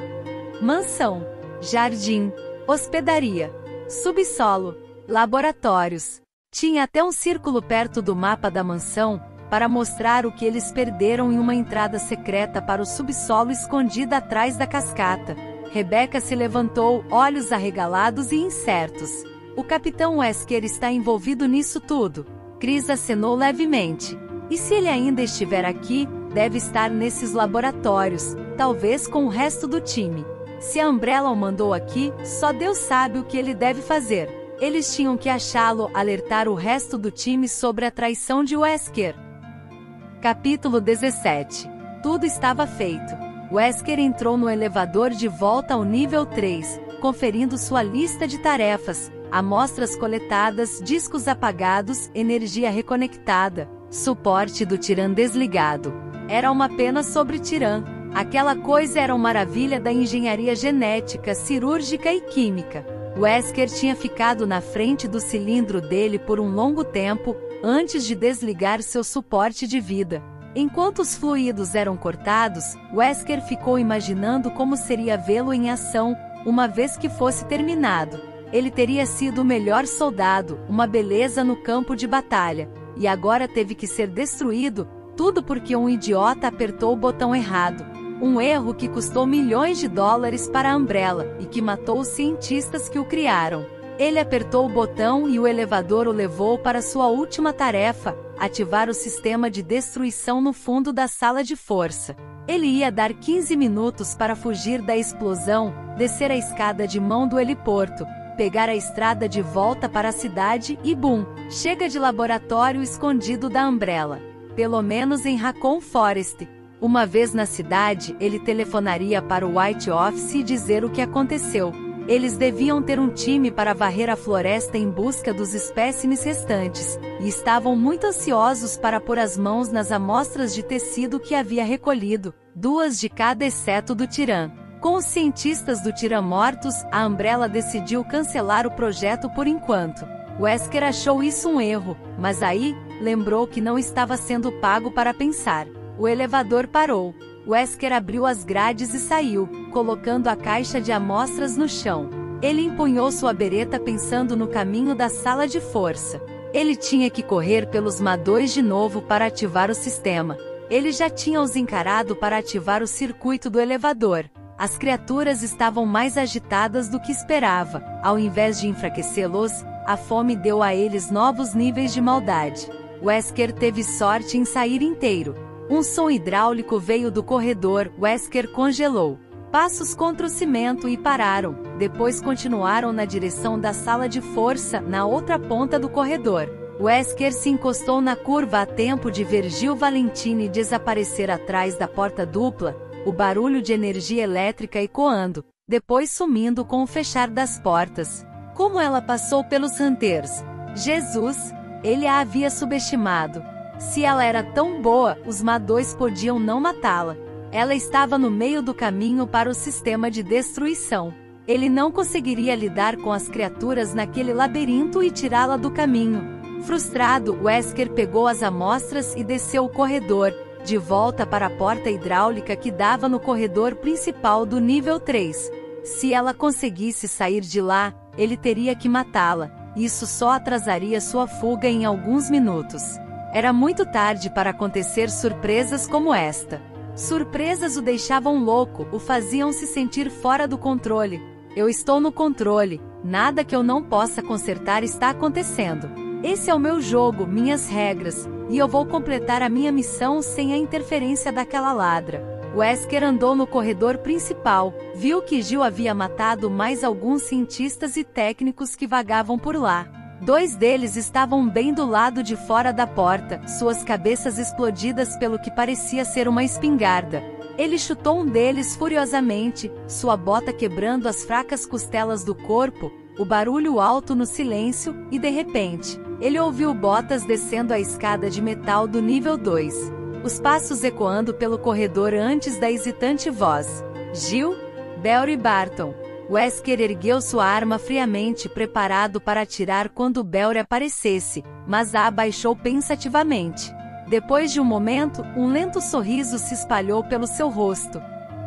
Mansão. Jardim. Hospedaria. Subsolo. Laboratórios. Tinha até um círculo perto do mapa da mansão, para mostrar o que eles perderam em uma entrada secreta para o subsolo escondida atrás da cascata. Rebecca se levantou, olhos arregalados e incertos. O Capitão Wesker está envolvido nisso tudo. Chris acenou levemente. E se ele ainda estiver aqui, deve estar nesses laboratórios, talvez com o resto do time. Se a Umbrella o mandou aqui, só Deus sabe o que ele deve fazer. Eles tinham que achá-lo, alertar o resto do time sobre a traição de Wesker. Capítulo 17. Tudo estava feito. Wesker entrou no elevador de volta ao nível 3, conferindo sua lista de tarefas, amostras coletadas, discos apagados, energia reconectada, suporte do Tyrant desligado. Era uma pena sobre Tyrant. Aquela coisa era uma maravilha da engenharia genética, cirúrgica e química. Wesker tinha ficado na frente do cilindro dele por um longo tempo, antes de desligar seu suporte de vida. Enquanto os fluidos eram cortados, Wesker ficou imaginando como seria vê-lo em ação, uma vez que fosse terminado. Ele teria sido o melhor soldado, uma beleza no campo de batalha, e agora teve que ser destruído, tudo porque um idiota apertou o botão errado. Um erro que custou milhões de dólares para a Umbrella, e que matou os cientistas que o criaram. Ele apertou o botão e o elevador o levou para sua última tarefa, ativar o sistema de destruição no fundo da sala de força. Ele ia dar 15 minutos para fugir da explosão, descer a escada de mão do heliporto, pegar a estrada de volta para a cidade e bum, chega de laboratório escondido da Umbrella. Pelo menos em Raccoon Forest. Uma vez na cidade, ele telefonaria para o White Office e dizer o que aconteceu. Eles deviam ter um time para varrer a floresta em busca dos espécimes restantes, e estavam muito ansiosos para pôr as mãos nas amostras de tecido que havia recolhido, 2 de cada exceto do Tyrant. Com os cientistas do Tyrant mortos, a Umbrella decidiu cancelar o projeto por enquanto. Wesker achou isso um erro, mas aí, lembrou que não estava sendo pago para pensar. O elevador parou. Wesker abriu as grades e saiu, colocando a caixa de amostras no chão. Ele empunhou sua bereta pensando no caminho da sala de força. Ele tinha que correr pelos MA2 de novo para ativar o sistema. Ele já tinha os encarado para ativar o circuito do elevador. As criaturas estavam mais agitadas do que esperava. Ao invés de enfraquecê-los, a fome deu a eles novos níveis de maldade. Wesker teve sorte em sair inteiro. Um som hidráulico veio do corredor, Wesker congelou. Passos contra o cimento e pararam, depois continuaram na direção da sala de força, na outra ponta do corredor. Wesker se encostou na curva a tempo de ver Jill Valentine desaparecer atrás da porta dupla, o barulho de energia elétrica ecoando, depois sumindo com o fechar das portas. Como ela passou pelos Hunters? Jesus! Ele a havia subestimado. Se ela era tão boa, os MA2 podiam não matá-la. Ela estava no meio do caminho para o sistema de destruição. Ele não conseguiria lidar com as criaturas naquele labirinto e tirá-la do caminho. Frustrado, Wesker pegou as amostras e desceu o corredor, de volta para a porta hidráulica que dava no corredor principal do nível 3. Se ela conseguisse sair de lá, ele teria que matá-la. Isso só atrasaria sua fuga em alguns minutos. Era muito tarde para acontecer surpresas como esta. Surpresas o deixavam louco, o faziam se sentir fora do controle. Eu estou no controle, nada que eu não possa consertar está acontecendo. Esse é o meu jogo, minhas regras, e eu vou completar a minha missão sem a interferência daquela ladra. Wesker andou no corredor principal, viu que Jill havia matado mais alguns cientistas e técnicos que vagavam por lá. 2 deles estavam bem do lado de fora da porta, suas cabeças explodidas pelo que parecia ser uma espingarda. Ele chutou um deles furiosamente, sua bota quebrando as fracas costelas do corpo, o barulho alto no silêncio, e de repente, ele ouviu Botas descendo a escada de metal do nível 2. Os passos ecoando pelo corredor antes da hesitante voz. Jill? Belry Barton. Wesker ergueu sua arma friamente, preparado para atirar quando Belry aparecesse, mas a abaixou pensativamente. Depois de um momento, um lento sorriso se espalhou pelo seu rosto.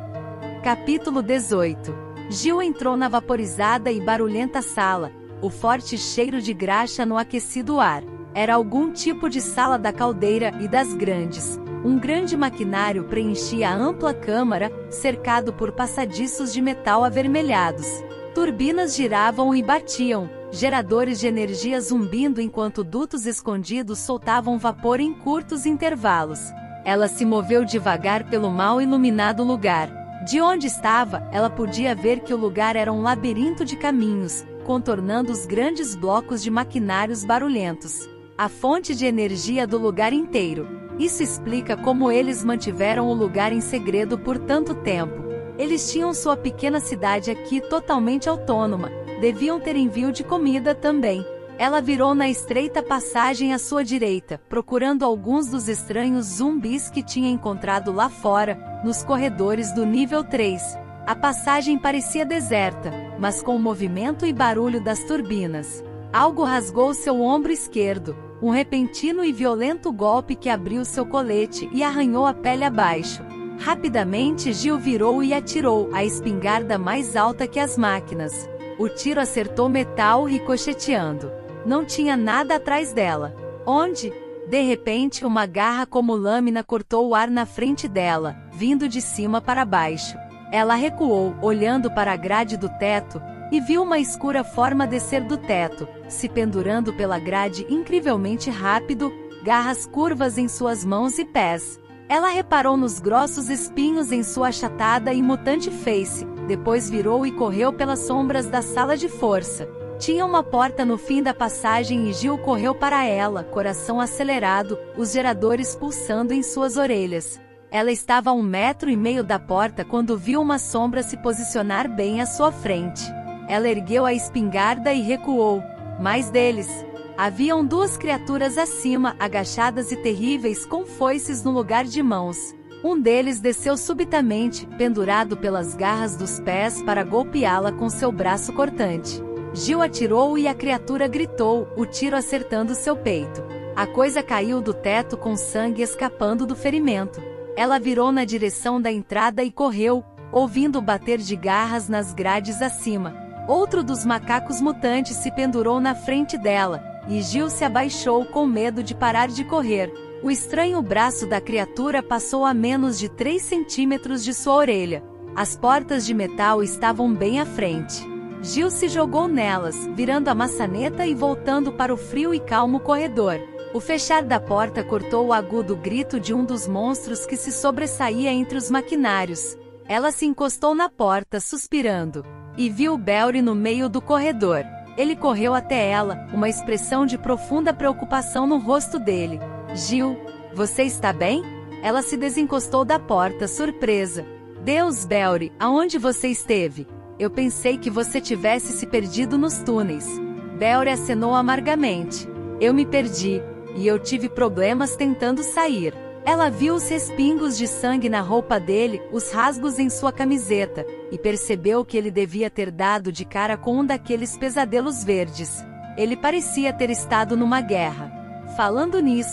Capítulo 18. Jill entrou na vaporizada e barulhenta sala, o forte cheiro de graxa no aquecido ar. Era algum tipo de sala da caldeira e das grandes. Um grande maquinário preenchia a ampla câmara, cercado por passadiços de metal avermelhados. Turbinas giravam e batiam, geradores de energia zumbindo enquanto dutos escondidos soltavam vapor em curtos intervalos. Ela se moveu devagar pelo mal iluminado lugar. De onde estava, ela podia ver que o lugar era um labirinto de caminhos, contornando os grandes blocos de maquinários barulhentos. A fonte de energia do lugar inteiro. Isso explica como eles mantiveram o lugar em segredo por tanto tempo. Eles tinham sua pequena cidade aqui totalmente autônoma. Deviam ter envio de comida também. Ela virou na estreita passagem à sua direita, procurando alguns dos estranhos zumbis que tinha encontrado lá fora, nos corredores do nível 3. A passagem parecia deserta, mas com o movimento e barulho das turbinas. Algo rasgou seu ombro esquerdo. Um repentino e violento golpe que abriu seu colete e arranhou a pele abaixo. Rapidamente Jill virou e atirou, a espingarda mais alta que as máquinas. O tiro acertou metal ricocheteando. Não tinha nada atrás dela. Onde? De repente uma garra como lâmina cortou o ar na frente dela, vindo de cima para baixo. Ela recuou, olhando para a grade do teto, e viu uma escura forma descer do teto, se pendurando pela grade incrivelmente rápido, garras curvas em suas mãos e pés. Ela reparou nos grossos espinhos em sua achatada e mutante face, depois virou e correu pelas sombras da sala de força. Tinha uma porta no fim da passagem e Jill correu para ela, coração acelerado, os geradores pulsando em suas orelhas. Ela estava a 1,5 metros da porta quando viu uma sombra se posicionar bem à sua frente. Ela ergueu a espingarda e recuou. Mais deles. Haviam 2 criaturas acima, agachadas e terríveis com foices no lugar de mãos. Um deles desceu subitamente, pendurado pelas garras dos pés para golpeá-la com seu braço cortante. Jill atirou e a criatura gritou, o tiro acertando seu peito. A coisa caiu do teto com sangue escapando do ferimento. Ela virou na direção da entrada e correu, ouvindo o bater de garras nas grades acima. Outro dos macacos mutantes se pendurou na frente dela, e Jill se abaixou com medo de parar de correr. O estranho braço da criatura passou a menos de 3 centímetros de sua orelha. As portas de metal estavam bem à frente. Jill se jogou nelas, virando a maçaneta e voltando para o frio e calmo corredor. O fechar da porta cortou o agudo grito de um dos monstros que se sobressaía entre os maquinários. Ela se encostou na porta, suspirando. E viu Belry no meio do corredor. Ele correu até ela, uma expressão de profunda preocupação no rosto dele. Jill, você está bem? Ela se desencostou da porta, surpresa. Deus, Belry, aonde você esteve? Eu pensei que você tivesse se perdido nos túneis. Belry acenou amargamente. Eu me perdi, e eu tive problemas tentando sair. Ela viu os respingos de sangue na roupa dele, os rasgos em sua camiseta, e percebeu que ele devia ter dado de cara com um daqueles pesadelos verdes. Ele parecia ter estado numa guerra. Falando nisso,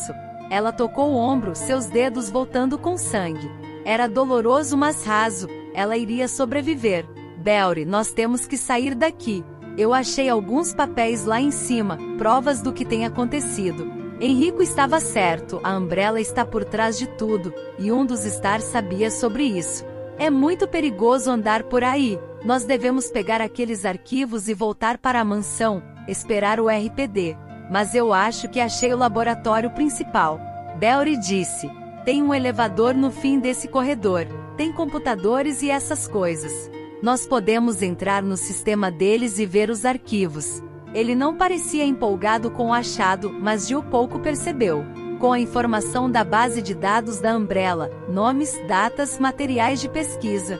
Ela tocou o ombro, seus dedos voltando com sangue. Era doloroso, mas raso. Ela iria sobreviver. Belry, nós temos que sair daqui. Eu achei alguns papéis lá em cima, provas do que tem acontecido. Enrico estava certo, a Umbrella está por trás de tudo, e um dos Stars sabia sobre isso. É muito perigoso andar por aí. Nós devemos pegar aqueles arquivos e voltar para a mansão, esperar o RPD. Mas eu acho que achei o laboratório principal. Belry disse. Tem um elevador no fim desse corredor. Tem computadores e essas coisas. Nós podemos entrar no sistema deles e ver os arquivos. Ele não parecia empolgado com o achado, mas Jill pouco percebeu. Com a informação da base de dados da Umbrella, nomes, datas, materiais de pesquisa.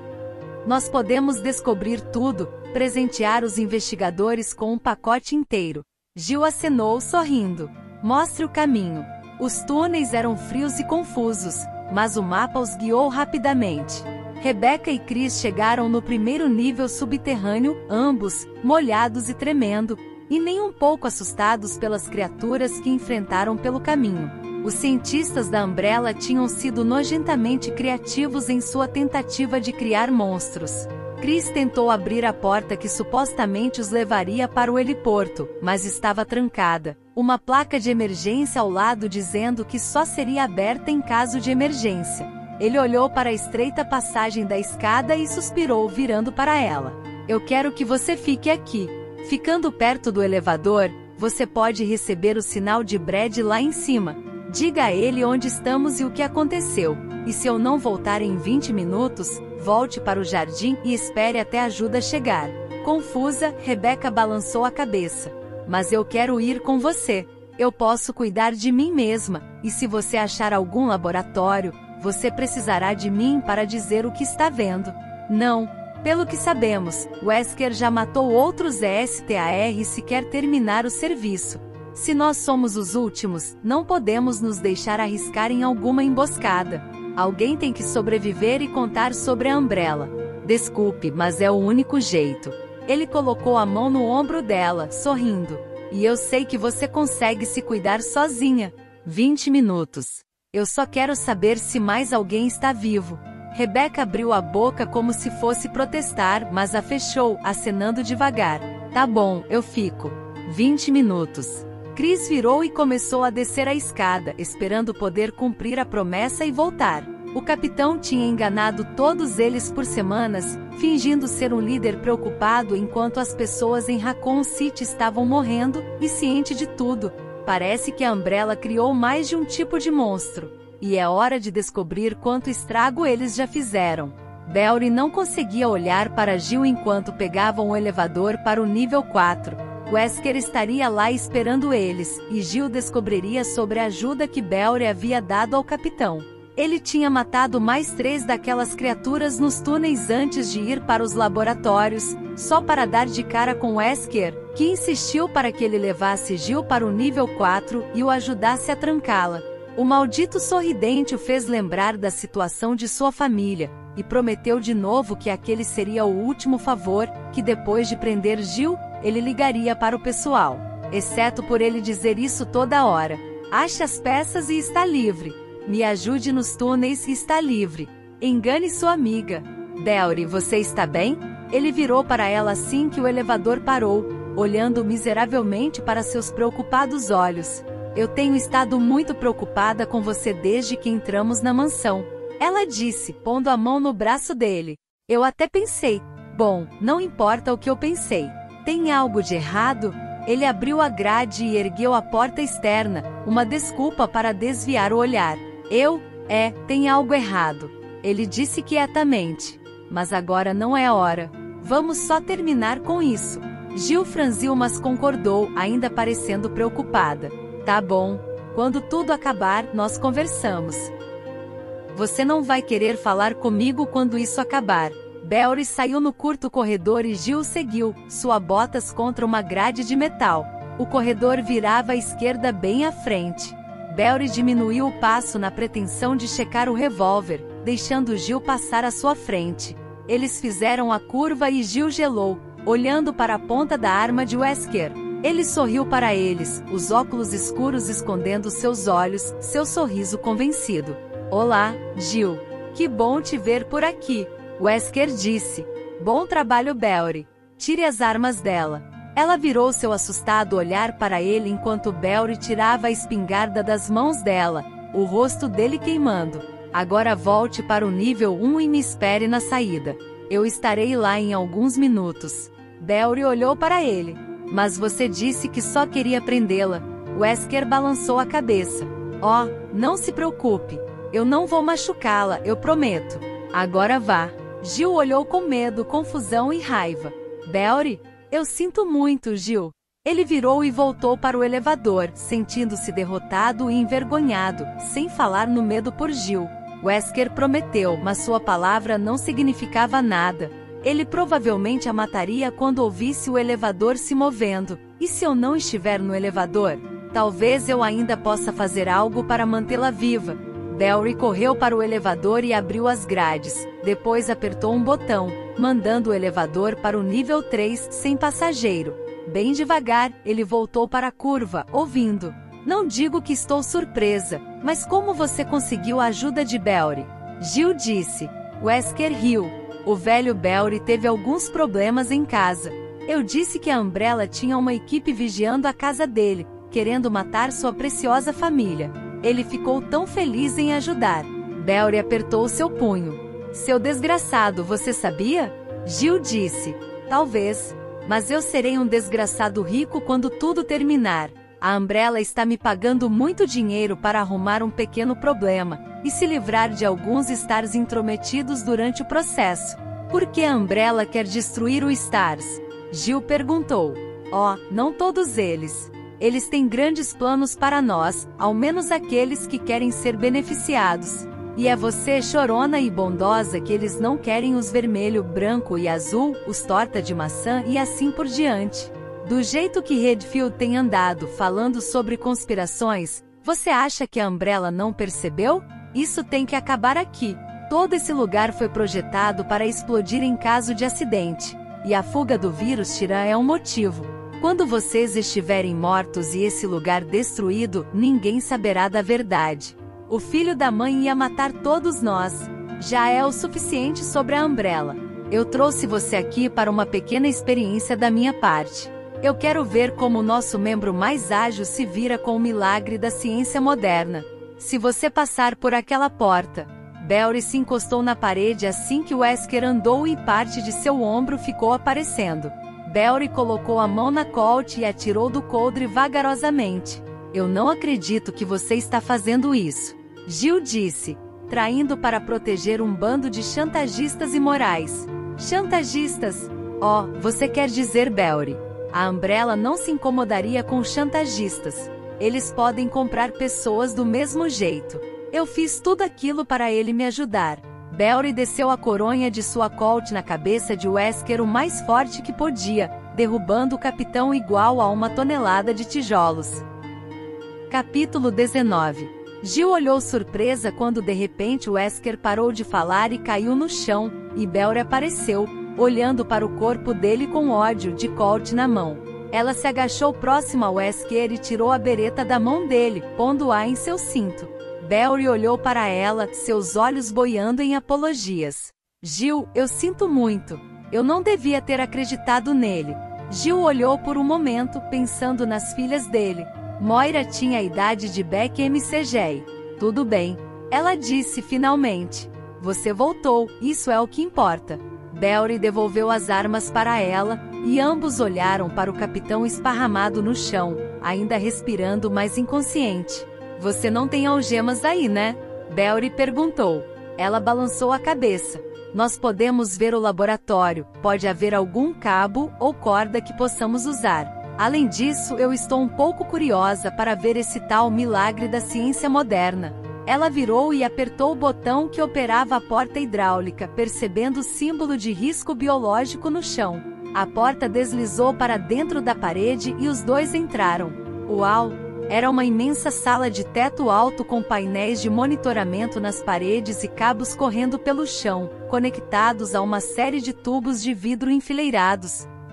Nós podemos descobrir tudo, presentear os investigadores com um pacote inteiro. Jill acenou, sorrindo. Mostre o caminho. Os túneis eram frios e confusos, mas o mapa os guiou rapidamente. Rebecca e Chris chegaram no primeiro nível subterrâneo, ambos, molhados e tremendo, e nem um pouco assustados pelas criaturas que enfrentaram pelo caminho. Os cientistas da Umbrella tinham sido nojentamente criativos em sua tentativa de criar monstros. Chris tentou abrir a porta que supostamente os levaria para o heliporto, mas estava trancada. Uma placa de emergência ao lado dizendo que só seria aberta em caso de emergência. Ele olhou para a estreita passagem da escada e suspirou, virando para ela. Eu quero que você fique aqui. Ficando perto do elevador, você pode receber o sinal de Brad lá em cima. Diga a ele onde estamos e o que aconteceu. E se eu não voltar em 20 minutos, volte para o jardim e espere até a ajuda chegar. Confusa, Rebecca balançou a cabeça. Mas eu quero ir com você. Eu posso cuidar de mim mesma, e se você achar algum laboratório, você precisará de mim para dizer o que está vendo. Não. Pelo que sabemos, Wesker já matou outros ESTAR se quer terminar o serviço. Se nós somos os últimos, não podemos nos deixar arriscar em alguma emboscada. Alguém tem que sobreviver e contar sobre a Umbrella. Desculpe, mas é o único jeito. Ele colocou a mão no ombro dela, sorrindo. E eu sei que você consegue se cuidar sozinha. 20 minutos. Eu só quero saber se mais alguém está vivo. Rebecca abriu a boca como se fosse protestar, mas a fechou, acenando devagar. Tá bom, eu fico. 20 minutos. Chris virou e começou a descer a escada, esperando poder cumprir a promessa e voltar. O capitão tinha enganado todos eles por semanas, fingindo ser um líder preocupado enquanto as pessoas em Raccoon City estavam morrendo, e ciente de tudo. Parece que a Umbrella criou mais de um tipo de monstro. E é hora de descobrir quanto estrago eles já fizeram. Belry não conseguia olhar para Jill enquanto pegavam o elevador para o nível 4. Wesker estaria lá esperando eles, e Jill descobriria sobre a ajuda que Belry havia dado ao capitão. Ele tinha matado mais 3 daquelas criaturas nos túneis antes de ir para os laboratórios, só para dar de cara com Wesker, que insistiu para que ele levasse Jill para o nível 4 e o ajudasse a trancá-la. O maldito sorridente o fez lembrar da situação de sua família, e prometeu de novo que aquele seria o último favor, que depois de prender Jill, ele ligaria para o pessoal. Exceto por ele dizer isso toda hora. Ache as peças e está livre. Me ajude nos túneis e está livre. Engane sua amiga. Belry, você está bem? Ele virou para ela assim que o elevador parou, olhando miseravelmente para seus preocupados olhos. Eu tenho estado muito preocupada com você desde que entramos na mansão. Ela disse, pondo a mão no braço dele. Eu até pensei. Bom, não importa o que eu pensei. Tem algo de errado? Ele abriu a grade e ergueu a porta externa, uma desculpa para desviar o olhar. Tem algo errado. Ele disse quietamente. Mas agora não é hora. Vamos só terminar com isso. Jill franziu, mas concordou, ainda parecendo preocupada. Tá bom. Quando tudo acabar, nós conversamos. Você não vai querer falar comigo quando isso acabar. Belry saiu no curto corredor e Jill seguiu, suas botas contra uma grade de metal. O corredor virava à esquerda bem à frente. Belry diminuiu o passo na pretensão de checar o revólver, deixando Jill passar à sua frente. Eles fizeram a curva e Jill gelou, olhando para a ponta da arma de Wesker. Ele sorriu para eles, os óculos escuros escondendo seus olhos, seu sorriso convencido. Olá, Jill. Que bom te ver por aqui, Wesker disse. Bom trabalho, Belry. Tire as armas dela. Ela virou seu assustado olhar para ele enquanto Belry tirava a espingarda das mãos dela, o rosto dele queimando. Agora volte para o nível 1 e me espere na saída. Eu estarei lá em alguns minutos. Belry olhou para ele. Mas você disse que só queria prendê-la. Wesker balançou a cabeça. Oh, não se preocupe. Eu não vou machucá-la, eu prometo. Agora vá. Jill olhou com medo, confusão e raiva. Belry? Eu sinto muito, Jill. Ele virou e voltou para o elevador, sentindo-se derrotado e envergonhado, sem falar no medo por Jill. Wesker prometeu, mas sua palavra não significava nada. Ele provavelmente a mataria quando ouvisse o elevador se movendo. E se eu não estiver no elevador? Talvez eu ainda possa fazer algo para mantê-la viva. Belry correu para o elevador e abriu as grades. Depois apertou um botão, mandando o elevador para o nível 3 sem passageiro. Bem devagar, ele voltou para a curva, ouvindo. Não digo que estou surpresa, mas como você conseguiu a ajuda de Belry? Jill disse. Wesker riu. O velho Belry teve alguns problemas em casa. Eu disse que a Umbrella tinha uma equipe vigiando a casa dele, querendo matar sua preciosa família. Ele ficou tão feliz em ajudar. Belry apertou seu punho. Seu desgraçado, você sabia? Jill disse. Talvez. Mas eu serei um desgraçado rico quando tudo terminar. A Umbrella está me pagando muito dinheiro para arrumar um pequeno problema, e se livrar de alguns Stars intrometidos durante o processo. Por que a Umbrella quer destruir o Stars? Jill perguntou. Oh, não todos eles. Eles têm grandes planos para nós, ao menos aqueles que querem ser beneficiados. E é você, chorona e bondosa, que eles não querem os vermelho, branco e azul, os torta de maçã e assim por diante. Do jeito que Redfield tem andado falando sobre conspirações, você acha que a Umbrella não percebeu? Isso tem que acabar aqui. Todo esse lugar foi projetado para explodir em caso de acidente. E a fuga do vírus Tyrant é um motivo. Quando vocês estiverem mortos e esse lugar destruído, ninguém saberá da verdade. O filho da mãe ia matar todos nós. Já é o suficiente sobre a Umbrella. Eu trouxe você aqui para uma pequena experiência da minha parte. Eu quero ver como o nosso membro mais ágil se vira com o milagre da ciência moderna. Se você passar por aquela porta. Belry se encostou na parede assim que Wesker andou e parte de seu ombro ficou aparecendo. Belry colocou a mão na Colt e atirou do coldre vagarosamente. Eu não acredito que você está fazendo isso. Jill disse, traindo para proteger um bando de chantagistas imorais. Chantagistas? Oh, você quer dizer Belry. A Umbrella não se incomodaria com chantagistas. Eles podem comprar pessoas do mesmo jeito. Eu fiz tudo aquilo para ele me ajudar. Belry desceu a coronha de sua Colt na cabeça de Wesker o mais forte que podia, derrubando o capitão igual a 1 tonelada de tijolos. Capítulo 19. Jill olhou surpresa quando de repente Wesker parou de falar e caiu no chão, e Belry apareceu, olhando para o corpo dele com ódio, de Colt na mão. Ela se agachou próximo a Wesker e tirou a bereta da mão dele, pondo-a em seu cinto. Belry olhou para ela, seus olhos boiando em apologias. Jill, eu sinto muito. Eu não devia ter acreditado nele. Jill olhou por um momento, pensando nas filhas dele. Moira tinha a idade de Beck McGee. Tudo bem. Ela disse finalmente. Você voltou, isso é o que importa. Belry devolveu as armas para ela, e ambos olharam para o capitão esparramado no chão, ainda respirando mas inconsciente. Você não tem algemas aí, né? Belry perguntou. Ela balançou a cabeça. Nós podemos ver o laboratório, pode haver algum cabo ou corda que possamos usar. Além disso, eu estou um pouco curiosa para ver esse tal milagre da ciência moderna. Ela virou e apertou o botão que operava a porta hidráulica, percebendo o símbolo de risco biológico no chão. A porta deslizou para dentro da parede e os dois entraram. Uau! Era uma imensa sala de teto alto com painéis de monitoramento nas paredes e cabos correndo pelo chão, conectados a uma série de tubos de vidro enfileirados.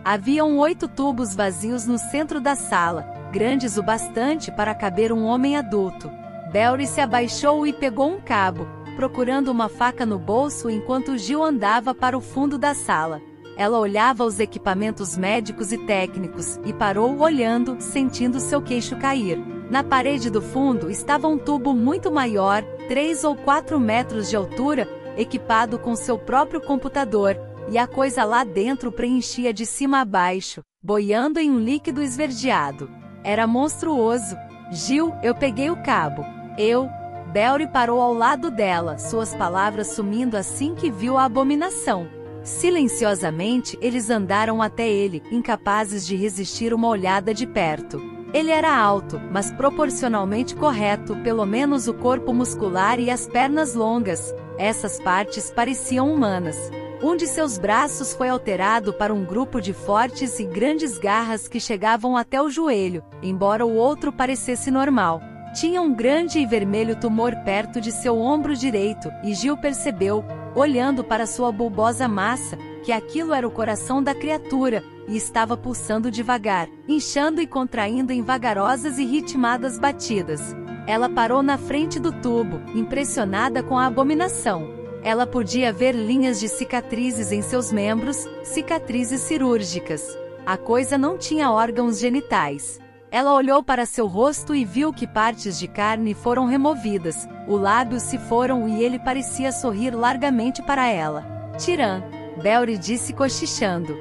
Haviam 8 tubos vazios no centro da sala, grandes o bastante para caber um homem adulto. Belry se abaixou e pegou um cabo, procurando uma faca no bolso enquanto Jill andava para o fundo da sala. Ela olhava os equipamentos médicos e técnicos, e parou olhando, sentindo seu queixo cair. Na parede do fundo estava um tubo muito maior, 3 ou 4 metros de altura, equipado com seu próprio computador, e a coisa lá dentro preenchia de cima a baixo, boiando em um líquido esverdeado. Era monstruoso. Jill, eu peguei o cabo. Belry parou ao lado dela, suas palavras sumindo assim que viu a abominação. Silenciosamente, eles andaram até ele, incapazes de resistir uma olhada de perto. Ele era alto, mas proporcionalmente correto, pelo menos o corpo muscular e as pernas longas. Essas partes pareciam humanas. Um de seus braços foi alterado para um grupo de fortes e grandes garras que chegavam até o joelho, embora o outro parecesse normal. Tinha um grande e vermelho tumor perto de seu ombro direito, e Jill percebeu, olhando para sua bulbosa massa, que aquilo era o coração da criatura, e estava pulsando devagar, inchando e contraindo em vagarosas e ritmadas batidas. Ela parou na frente do tubo, impressionada com a abominação. Ela podia ver linhas de cicatrizes em seus membros, cicatrizes cirúrgicas. A coisa não tinha órgãos genitais. Ela olhou para seu rosto e viu que partes de carne foram removidas, os lábios se foram e ele parecia sorrir largamente para ela. Tyran, Belry disse cochichando.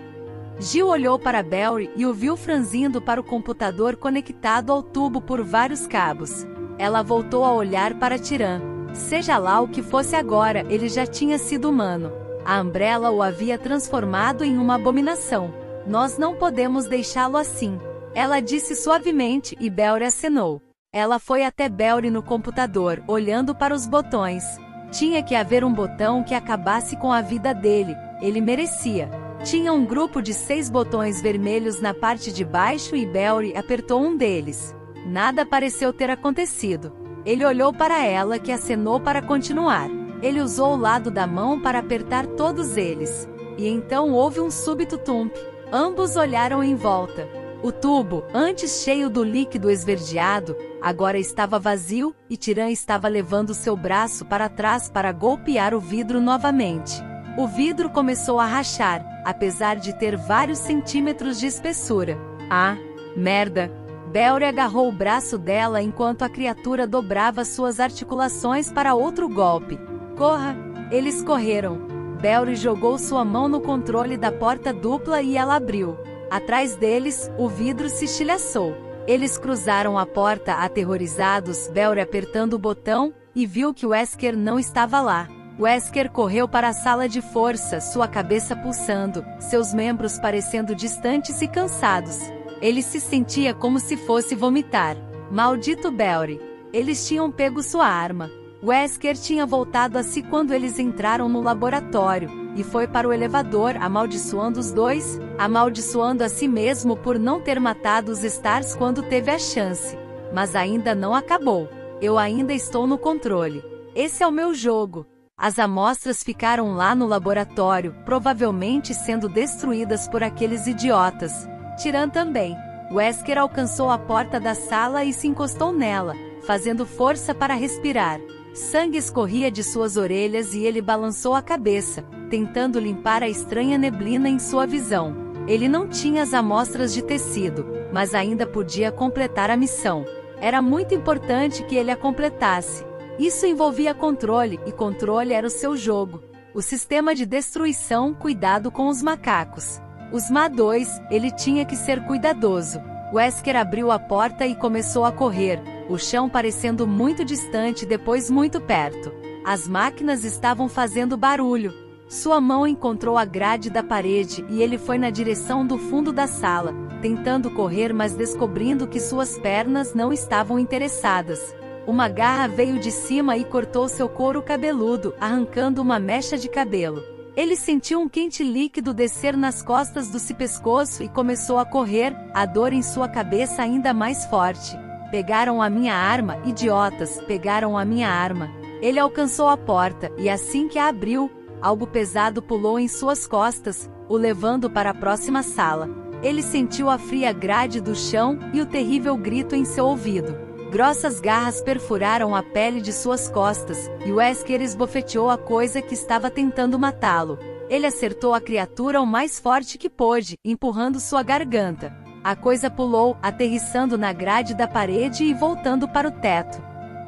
Jill olhou para Belry e o viu franzindo para o computador conectado ao tubo por vários cabos. Ela voltou a olhar para Tyran. Seja lá o que fosse agora, ele já tinha sido humano. A Umbrella o havia transformado em uma abominação. Nós não podemos deixá-lo assim. Ela disse suavemente e Belry acenou. Ela foi até Belry no computador, olhando para os botões. Tinha que haver um botão que acabasse com a vida dele, ele merecia. Tinha um grupo de 6 botões vermelhos na parte de baixo e Belry apertou um deles. Nada pareceu ter acontecido. Ele olhou para ela que acenou para continuar. Ele usou o lado da mão para apertar todos eles. E então houve um súbito tump. Ambos olharam em volta. O tubo, antes cheio do líquido esverdeado, agora estava vazio, e Tyran estava levando seu braço para trás para golpear o vidro novamente. O vidro começou a rachar, apesar de ter vários centímetros de espessura. Ah, merda! Belry agarrou o braço dela enquanto a criatura dobrava suas articulações para outro golpe. Corra! Eles correram. Belry jogou sua mão no controle da porta dupla e ela abriu. Atrás deles, o vidro se estilhaçou. Eles cruzaram a porta aterrorizados, Belry apertando o botão, e viu que Wesker não estava lá. Wesker correu para a sala de força, sua cabeça pulsando, seus membros parecendo distantes e cansados. Ele se sentia como se fosse vomitar. Maldito Belry! Eles tinham pego sua arma. Wesker tinha voltado a si quando eles entraram no laboratório, e foi para o elevador amaldiçoando os dois, amaldiçoando a si mesmo por não ter matado os Stars quando teve a chance. Mas ainda não acabou. Eu ainda estou no controle. Esse é o meu jogo. As amostras ficaram lá no laboratório, provavelmente sendo destruídas por aqueles idiotas. Tyran também. Wesker alcançou a porta da sala e se encostou nela, fazendo força para respirar. Sangue escorria de suas orelhas e ele balançou a cabeça, tentando limpar a estranha neblina em sua visão. Ele não tinha as amostras de tecido, mas ainda podia completar a missão. Era muito importante que ele a completasse. Isso envolvia controle, e controle era o seu jogo. O sistema de destruição, cuidado com os macacos. Os Ma-2, ele tinha que ser cuidadoso. Wesker abriu a porta e começou a correr, o chão parecendo muito distante depois muito perto. As máquinas estavam fazendo barulho. Sua mão encontrou a grade da parede e ele foi na direção do fundo da sala, tentando correr mas descobrindo que suas pernas não estavam interessadas. Uma garra veio de cima e cortou seu couro cabeludo, arrancando uma mecha de cabelo. Ele sentiu um quente líquido descer nas costas do seu pescoço e começou a correr, a dor em sua cabeça ainda mais forte. Pegaram a minha arma, idiotas, pegaram a minha arma. Ele alcançou a porta, e assim que a abriu, algo pesado pulou em suas costas, o levando para a próxima sala. Ele sentiu a fria grade do chão e o terrível grito em seu ouvido. Grossas garras perfuraram a pele de suas costas, e Wesker esbofeteou a coisa que estava tentando matá-lo. Ele acertou a criatura o mais forte que pôde, empurrando sua garganta. A coisa pulou, aterrissando na grade da parede e voltando para o teto.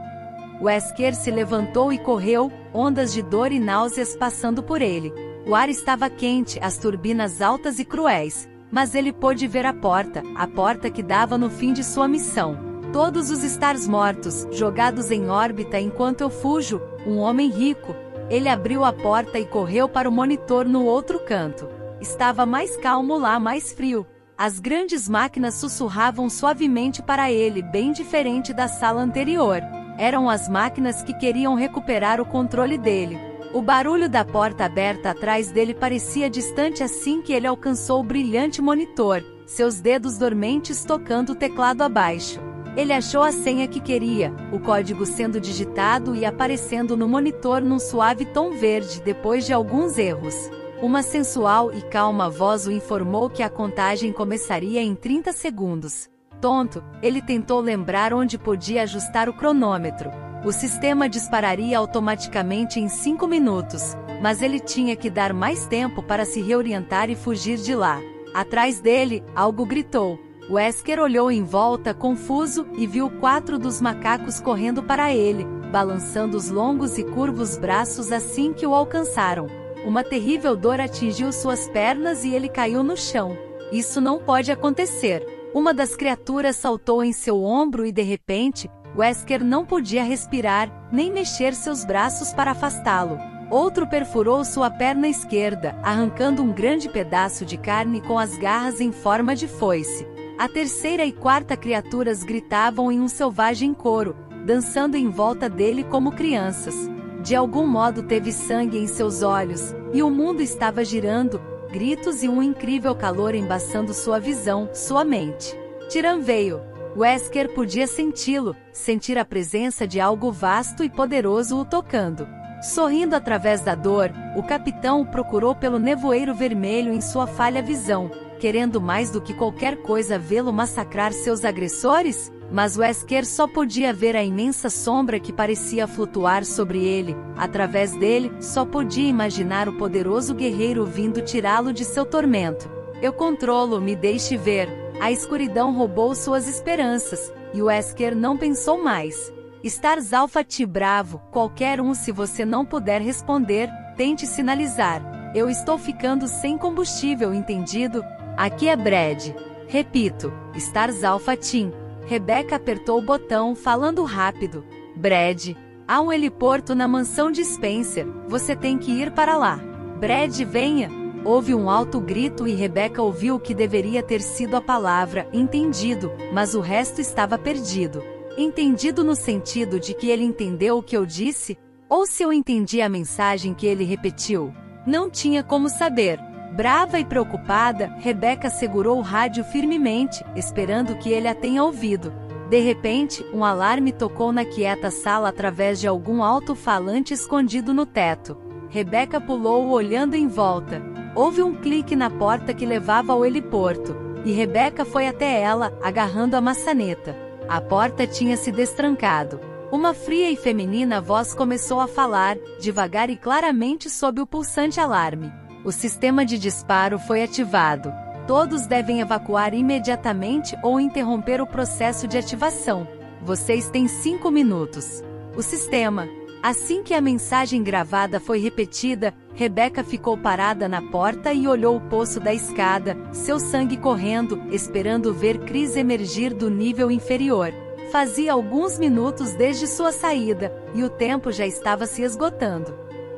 Wesker se levantou e correu, ondas de dor e náuseas passando por ele. O ar estava quente, as turbinas altas e cruéis. Mas ele pôde ver a porta que dava no fim de sua missão. Todos os Stars mortos, jogados em órbita enquanto eu fujo, um homem rico. Ele abriu a porta e correu para o monitor no outro canto. Estava mais calmo lá, mais frio. As grandes máquinas sussurravam suavemente para ele, bem diferente da sala anterior. Eram as máquinas que queriam recuperar o controle dele. O barulho da porta aberta atrás dele parecia distante assim que ele alcançou o brilhante monitor, seus dedos dormentes tocando o teclado abaixo. Ele achou a senha que queria, o código sendo digitado e aparecendo no monitor num suave tom verde depois de alguns erros. Uma sensual e calma voz o informou que a contagem começaria em 30 segundos. Tonto, ele tentou lembrar onde podia ajustar o cronômetro. O sistema dispararia automaticamente em 5 minutos, mas ele tinha que dar mais tempo para se reorientar e fugir de lá. Atrás dele, algo gritou. Wesker olhou em volta confuso e viu 4 dos macacos correndo para ele, balançando os longos e curvos braços assim que o alcançaram. Uma terrível dor atingiu suas pernas e ele caiu no chão. Isso não pode acontecer. Uma das criaturas saltou em seu ombro e de repente, Wesker não podia respirar, nem mexer seus braços para afastá-lo. Outro perfurou sua perna esquerda, arrancando um grande pedaço de carne com as garras em forma de foice. A terceira e quarta criaturas gritavam em um selvagem coro, dançando em volta dele como crianças. De algum modo teve sangue em seus olhos, e o mundo estava girando, gritos e um incrível calor embaçando sua visão, sua mente. Tiran veio. Wesker podia senti-lo, sentir a presença de algo vasto e poderoso o tocando. Sorrindo através da dor, o capitão o procurou pelo nevoeiro vermelho em sua falha visão, querendo mais do que qualquer coisa vê-lo massacrar seus agressores, mas Wesker só podia ver a imensa sombra que parecia flutuar sobre ele. Através dele, só podia imaginar o poderoso guerreiro vindo tirá-lo de seu tormento. Eu controlo, me deixe ver. A escuridão roubou suas esperanças, e Wesker não pensou mais. Stars Alpha T bravo, qualquer um. Se você não puder responder, tente sinalizar. Eu estou ficando sem combustível, entendido? Aqui é Brad. Repito, Stars Alpha Team. Rebecca apertou o botão, falando rápido. Brad, há um heliporto na mansão de Spencer, você tem que ir para lá. Brad, venha. Houve um alto grito e Rebecca ouviu o que deveria ter sido a palavra entendido, mas o resto estava perdido. Entendido no sentido de que ele entendeu o que eu disse? Ou se eu entendi a mensagem que ele repetiu? Não tinha como saber. Brava e preocupada, Rebecca segurou o rádio firmemente, esperando que ele a tenha ouvido. De repente, um alarme tocou na quieta sala através de algum alto-falante escondido no teto. Rebecca pulou olhando em volta. Houve um clique na porta que levava ao heliporto, e Rebecca foi até ela, agarrando a maçaneta. A porta tinha se destrancado. Uma fria e feminina voz começou a falar, devagar e claramente sob o pulsante alarme. O sistema de disparo foi ativado. Todos devem evacuar imediatamente ou interromper o processo de ativação. Vocês têm 5 minutos. O sistema. Assim que a mensagem gravada foi repetida, Rebecca ficou parada na porta e olhou o poço da escada, seu sangue correndo, esperando ver Chris emergir do nível inferior. Fazia alguns minutos desde sua saída, e o tempo já estava se esgotando.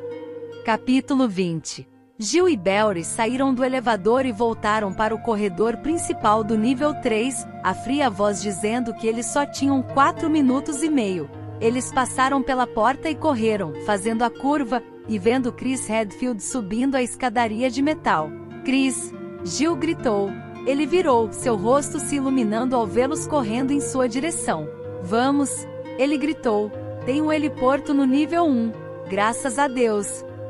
Capítulo 20. Jill e Belry saíram do elevador e voltaram para o corredor principal do nível 3, a fria voz dizendo que eles só tinham 4 minutos e meio. Eles passaram pela porta e correram, fazendo a curva, e vendo Chris Redfield subindo a escadaria de metal. Chris! Jill gritou. Ele virou, seu rosto se iluminando ao vê-los correndo em sua direção. Vamos! Ele gritou. Tem um heliporto no nível 1. Graças a Deus!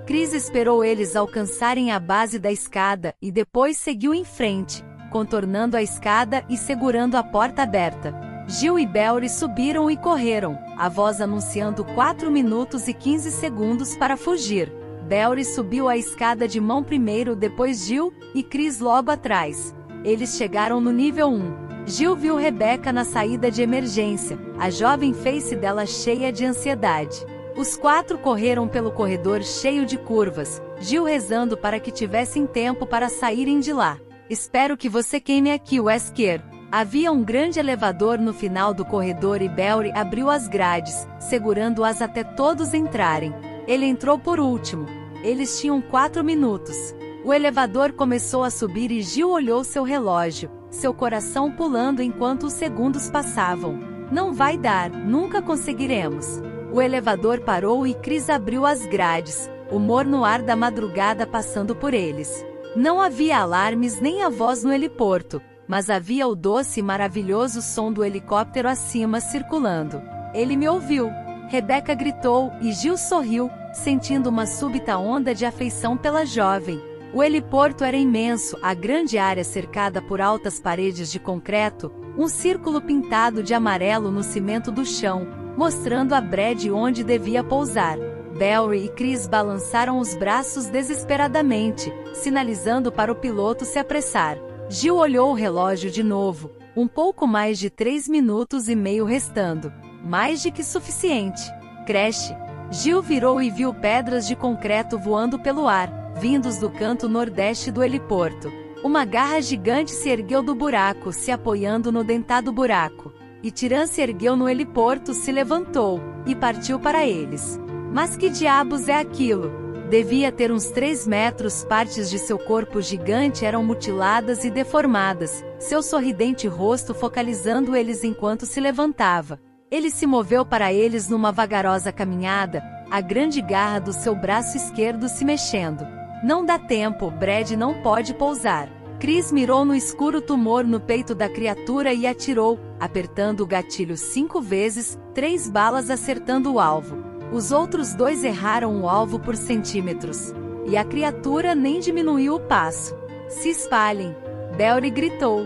Chris esperou eles alcançarem a base da escada e depois seguiu em frente, contornando a escada e segurando a porta aberta. Jill e Belry subiram e correram, a voz anunciando 4 minutos e 15 segundos para fugir. Belry subiu a escada de mão primeiro, depois Jill, e Chris logo atrás. Eles chegaram no nível 1. Jill viu Rebecca na saída de emergência, a jovem face dela cheia de ansiedade. Os 4 correram pelo corredor cheio de curvas, Jill rezando para que tivessem tempo para saírem de lá. Espero que você queime aqui, Wesker. Havia um grande elevador no final do corredor e Belry abriu as grades, segurando-as até todos entrarem. Ele entrou por último. Eles tinham 4 minutos. O elevador começou a subir e Jill olhou seu relógio, seu coração pulando enquanto os segundos passavam. Não vai dar, nunca conseguiremos. O elevador parou e Chris abriu as grades, o morno ar da madrugada passando por eles. Não havia alarmes nem a voz no heliporto, mas havia o doce e maravilhoso som do helicóptero acima circulando. Ele me ouviu. Rebecca gritou, e Jill sorriu, sentindo uma súbita onda de afeição pela jovem. O heliporto era imenso, a grande área cercada por altas paredes de concreto, um círculo pintado de amarelo no cimento do chão, mostrando a Brad onde devia pousar. Belry e Chris balançaram os braços desesperadamente, sinalizando para o piloto se apressar. Jill olhou o relógio de novo, um pouco mais de 3 minutos e meio restando. Mais de que suficiente. Crash. Jill virou e viu pedras de concreto voando pelo ar, vindos do canto nordeste do heliporto. Uma garra gigante se ergueu do buraco, se apoiando no dentado buraco. E Tyran se ergueu no heliporto, se levantou, e partiu para eles. Mas que diabos é aquilo? Devia ter uns 3 metros, partes de seu corpo gigante eram mutiladas e deformadas, seu sorridente rosto focalizando eles enquanto se levantava. Ele se moveu para eles numa vagarosa caminhada, a grande garra do seu braço esquerdo se mexendo. Não dá tempo, Brad não pode pousar. Chris mirou no escuro tumor no peito da criatura e atirou, apertando o gatilho 5 vezes, 3 balas acertando o alvo. Os outros 2 erraram o alvo por centímetros. E a criatura nem diminuiu o passo. Se espalhem! Belry gritou.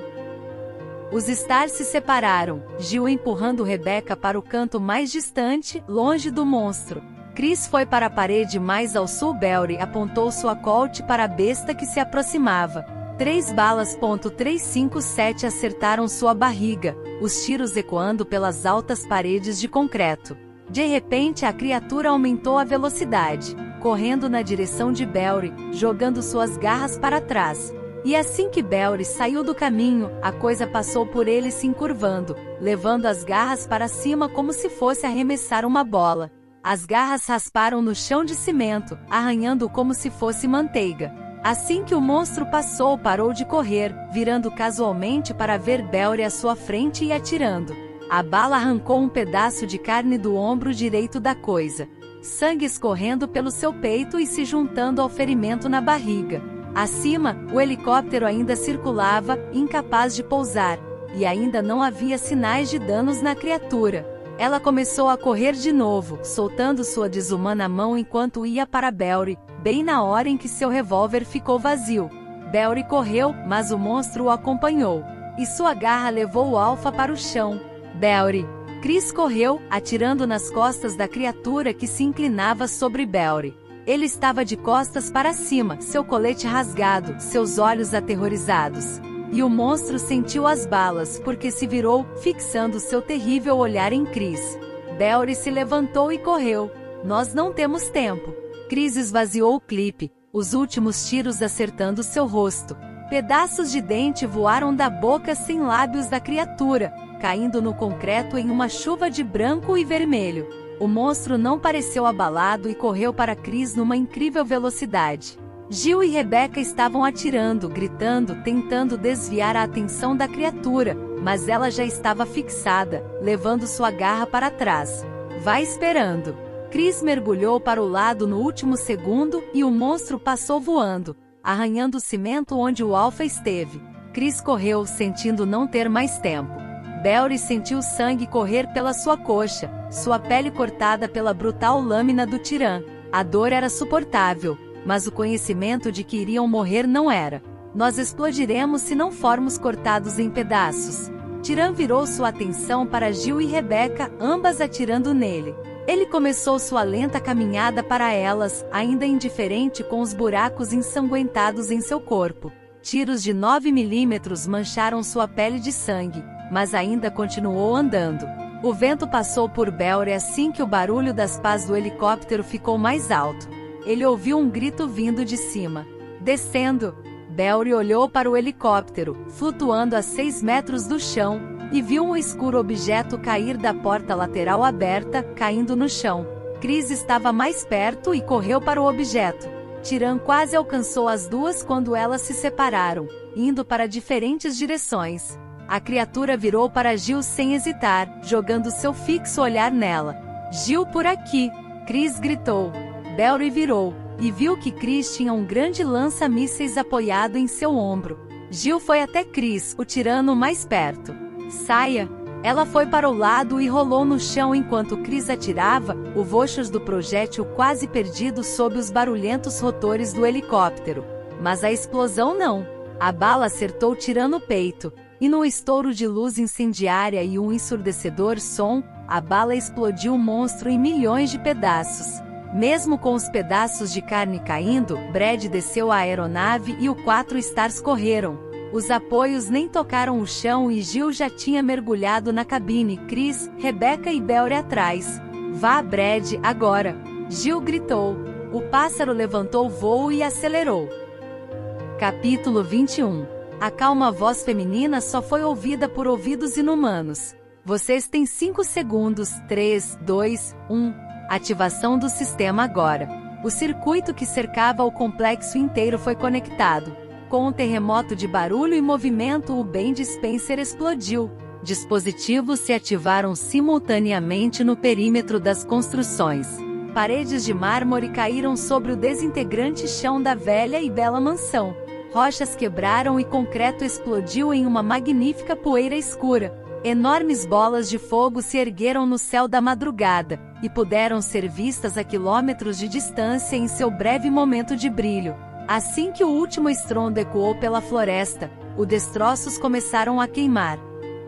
Os Stars se separaram, Jill empurrando Rebecca para o canto mais distante, longe do monstro. Chris foi para a parede mais ao sul. Belry apontou sua Colt para a besta que se aproximava. 3 balas .357 acertaram sua barriga, os tiros ecoando pelas altas paredes de concreto. De repente a criatura aumentou a velocidade, correndo na direção de Belry, jogando suas garras para trás. E assim que Belry saiu do caminho, a coisa passou por ele se encurvando, levando as garras para cima como se fosse arremessar uma bola. As garras rasparam no chão de cimento, arranhando como se fosse manteiga. Assim que o monstro passou, parou de correr, virando casualmente para ver Belry à sua frente e atirando. A bala arrancou um pedaço de carne do ombro direito da coisa. Sangue escorrendo pelo seu peito e se juntando ao ferimento na barriga. Acima, o helicóptero ainda circulava, incapaz de pousar, e ainda não havia sinais de danos na criatura. Ela começou a correr de novo, soltando sua desumana mão enquanto ia para Belry, bem na hora em que seu revólver ficou vazio. Belry correu, mas o monstro o acompanhou, e sua garra levou o alfa para o chão. Belry. Chris correu, atirando nas costas da criatura que se inclinava sobre Belry. Ele estava de costas para cima, seu colete rasgado, seus olhos aterrorizados. E o monstro sentiu as balas porque se virou, fixando seu terrível olhar em Chris. Belry se levantou e correu. Nós não temos tempo. Chris esvaziou o clipe, os últimos tiros acertando seu rosto. Pedaços de dente voaram da boca sem lábios da criatura, caindo no concreto em uma chuva de branco e vermelho. O monstro não pareceu abalado e correu para Chris numa incrível velocidade. Jill e Rebecca estavam atirando, gritando, tentando desviar a atenção da criatura, mas ela já estava fixada, levando sua garra para trás. Vai esperando. Chris mergulhou para o lado no último segundo e o monstro passou voando, arranhando o cimento onde o alfa esteve. Chris correu, sentindo não ter mais tempo. Belry sentiu sangue correr pela sua coxa, sua pele cortada pela brutal lâmina do Tyran. A dor era suportável, mas o conhecimento de que iriam morrer não era. Nós explodiremos se não formos cortados em pedaços. Tyran virou sua atenção para Jill e Rebecca, ambas atirando nele. Ele começou sua lenta caminhada para elas, ainda indiferente com os buracos ensanguentados em seu corpo. Tiros de 9 milímetros mancharam sua pele de sangue, mas ainda continuou andando. O vento passou por Belry assim que o barulho das pás do helicóptero ficou mais alto. Ele ouviu um grito vindo de cima. Descendo! Belry olhou para o helicóptero, flutuando a 6 metros do chão, e viu um escuro objeto cair da porta lateral aberta, caindo no chão. Chris estava mais perto e correu para o objeto. Tyran quase alcançou as duas quando elas se separaram, indo para diferentes direções. A criatura virou para Jill sem hesitar, jogando seu fixo olhar nela. Jill por aqui! Chris gritou. Belry virou, e viu que Chris tinha um grande lança-mísseis apoiado em seu ombro. Jill foi até Chris, o tirano mais perto. Saia! Ela foi para o lado e rolou no chão enquanto Chris atirava, o voxos do projétil quase perdido sob os barulhentos rotores do helicóptero. Mas a explosão não. A bala acertou o Tyran no peito, e no estouro de luz incendiária e um ensurdecedor som, a bala explodiu o monstro em milhões de pedaços. Mesmo com os pedaços de carne caindo, Brad desceu a aeronave e os 4 Stars correram. Os apoios nem tocaram o chão e Jill já tinha mergulhado na cabine. Chris, Rebecca e Belry atrás. Vá, Brad, agora! Jill gritou. O pássaro levantou voo e acelerou. Capítulo 21. A calma voz feminina só foi ouvida por ouvidos inumanos. Vocês têm 5 segundos. 3, 2, 1. Ativação do sistema agora. O circuito que cercava o complexo inteiro foi conectado. Com um terremoto de barulho e movimento, o Ben Spencer explodiu. Dispositivos se ativaram simultaneamente no perímetro das construções. Paredes de mármore caíram sobre o desintegrante chão da velha e bela mansão. Rochas quebraram e concreto explodiu em uma magnífica poeira escura. Enormes bolas de fogo se ergueram no céu da madrugada, e puderam ser vistas a quilômetros de distância em seu breve momento de brilho. Assim que o último estrondo ecoou pela floresta, os destroços começaram a queimar.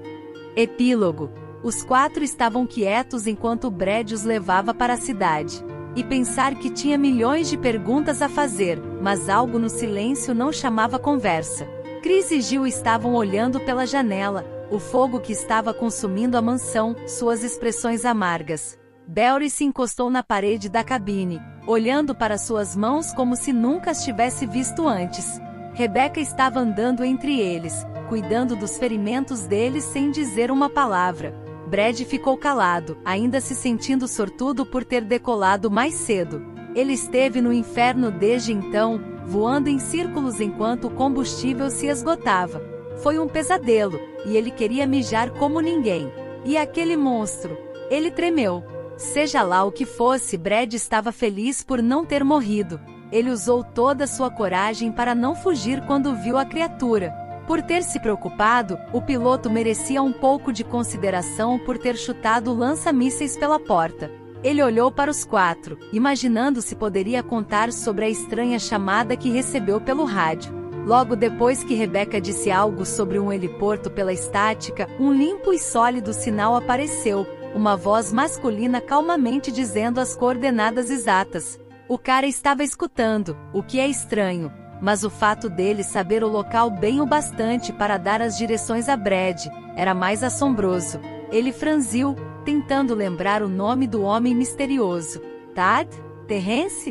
Epílogo. Os 4 estavam quietos enquanto Brad os levava para a cidade. E pensar que tinha milhões de perguntas a fazer, mas algo no silêncio não chamava conversa. Chris e Jill estavam olhando pela janela, o fogo que estava consumindo a mansão, suas expressões amargas. Belry se encostou na parede da cabine, olhando para suas mãos como se nunca as tivesse visto antes. Rebecca estava andando entre eles, cuidando dos ferimentos deles sem dizer uma palavra. Brad ficou calado, ainda se sentindo sortudo por ter decolado mais cedo. Ele esteve no inferno desde então, voando em círculos enquanto o combustível se esgotava. Foi um pesadelo, e ele queria mijar como ninguém. E aquele monstro? Ele tremeu. Seja lá o que fosse, Brad estava feliz por não ter morrido. Ele usou toda sua coragem para não fugir quando viu a criatura. Por ter se preocupado, o piloto merecia um pouco de consideração por ter chutado o lança-mísseis pela porta. Ele olhou para os 4, imaginando se poderia contar sobre a estranha chamada que recebeu pelo rádio. Logo depois que Rebecca disse algo sobre um heliporto pela estática, um limpo e sólido sinal apareceu. Uma voz masculina calmamente dizendo as coordenadas exatas. O cara estava escutando, o que é estranho, mas o fato dele saber o local bem o bastante para dar as direções a Brad era mais assombroso. Ele franziu, tentando lembrar o nome do homem misterioso. Tad? Terrence?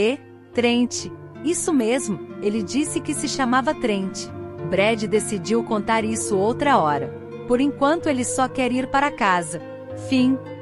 Trent. Isso mesmo, ele disse que se chamava Trent. Brad decidiu contar isso outra hora. Por enquanto ele só quer ir para casa. Fim.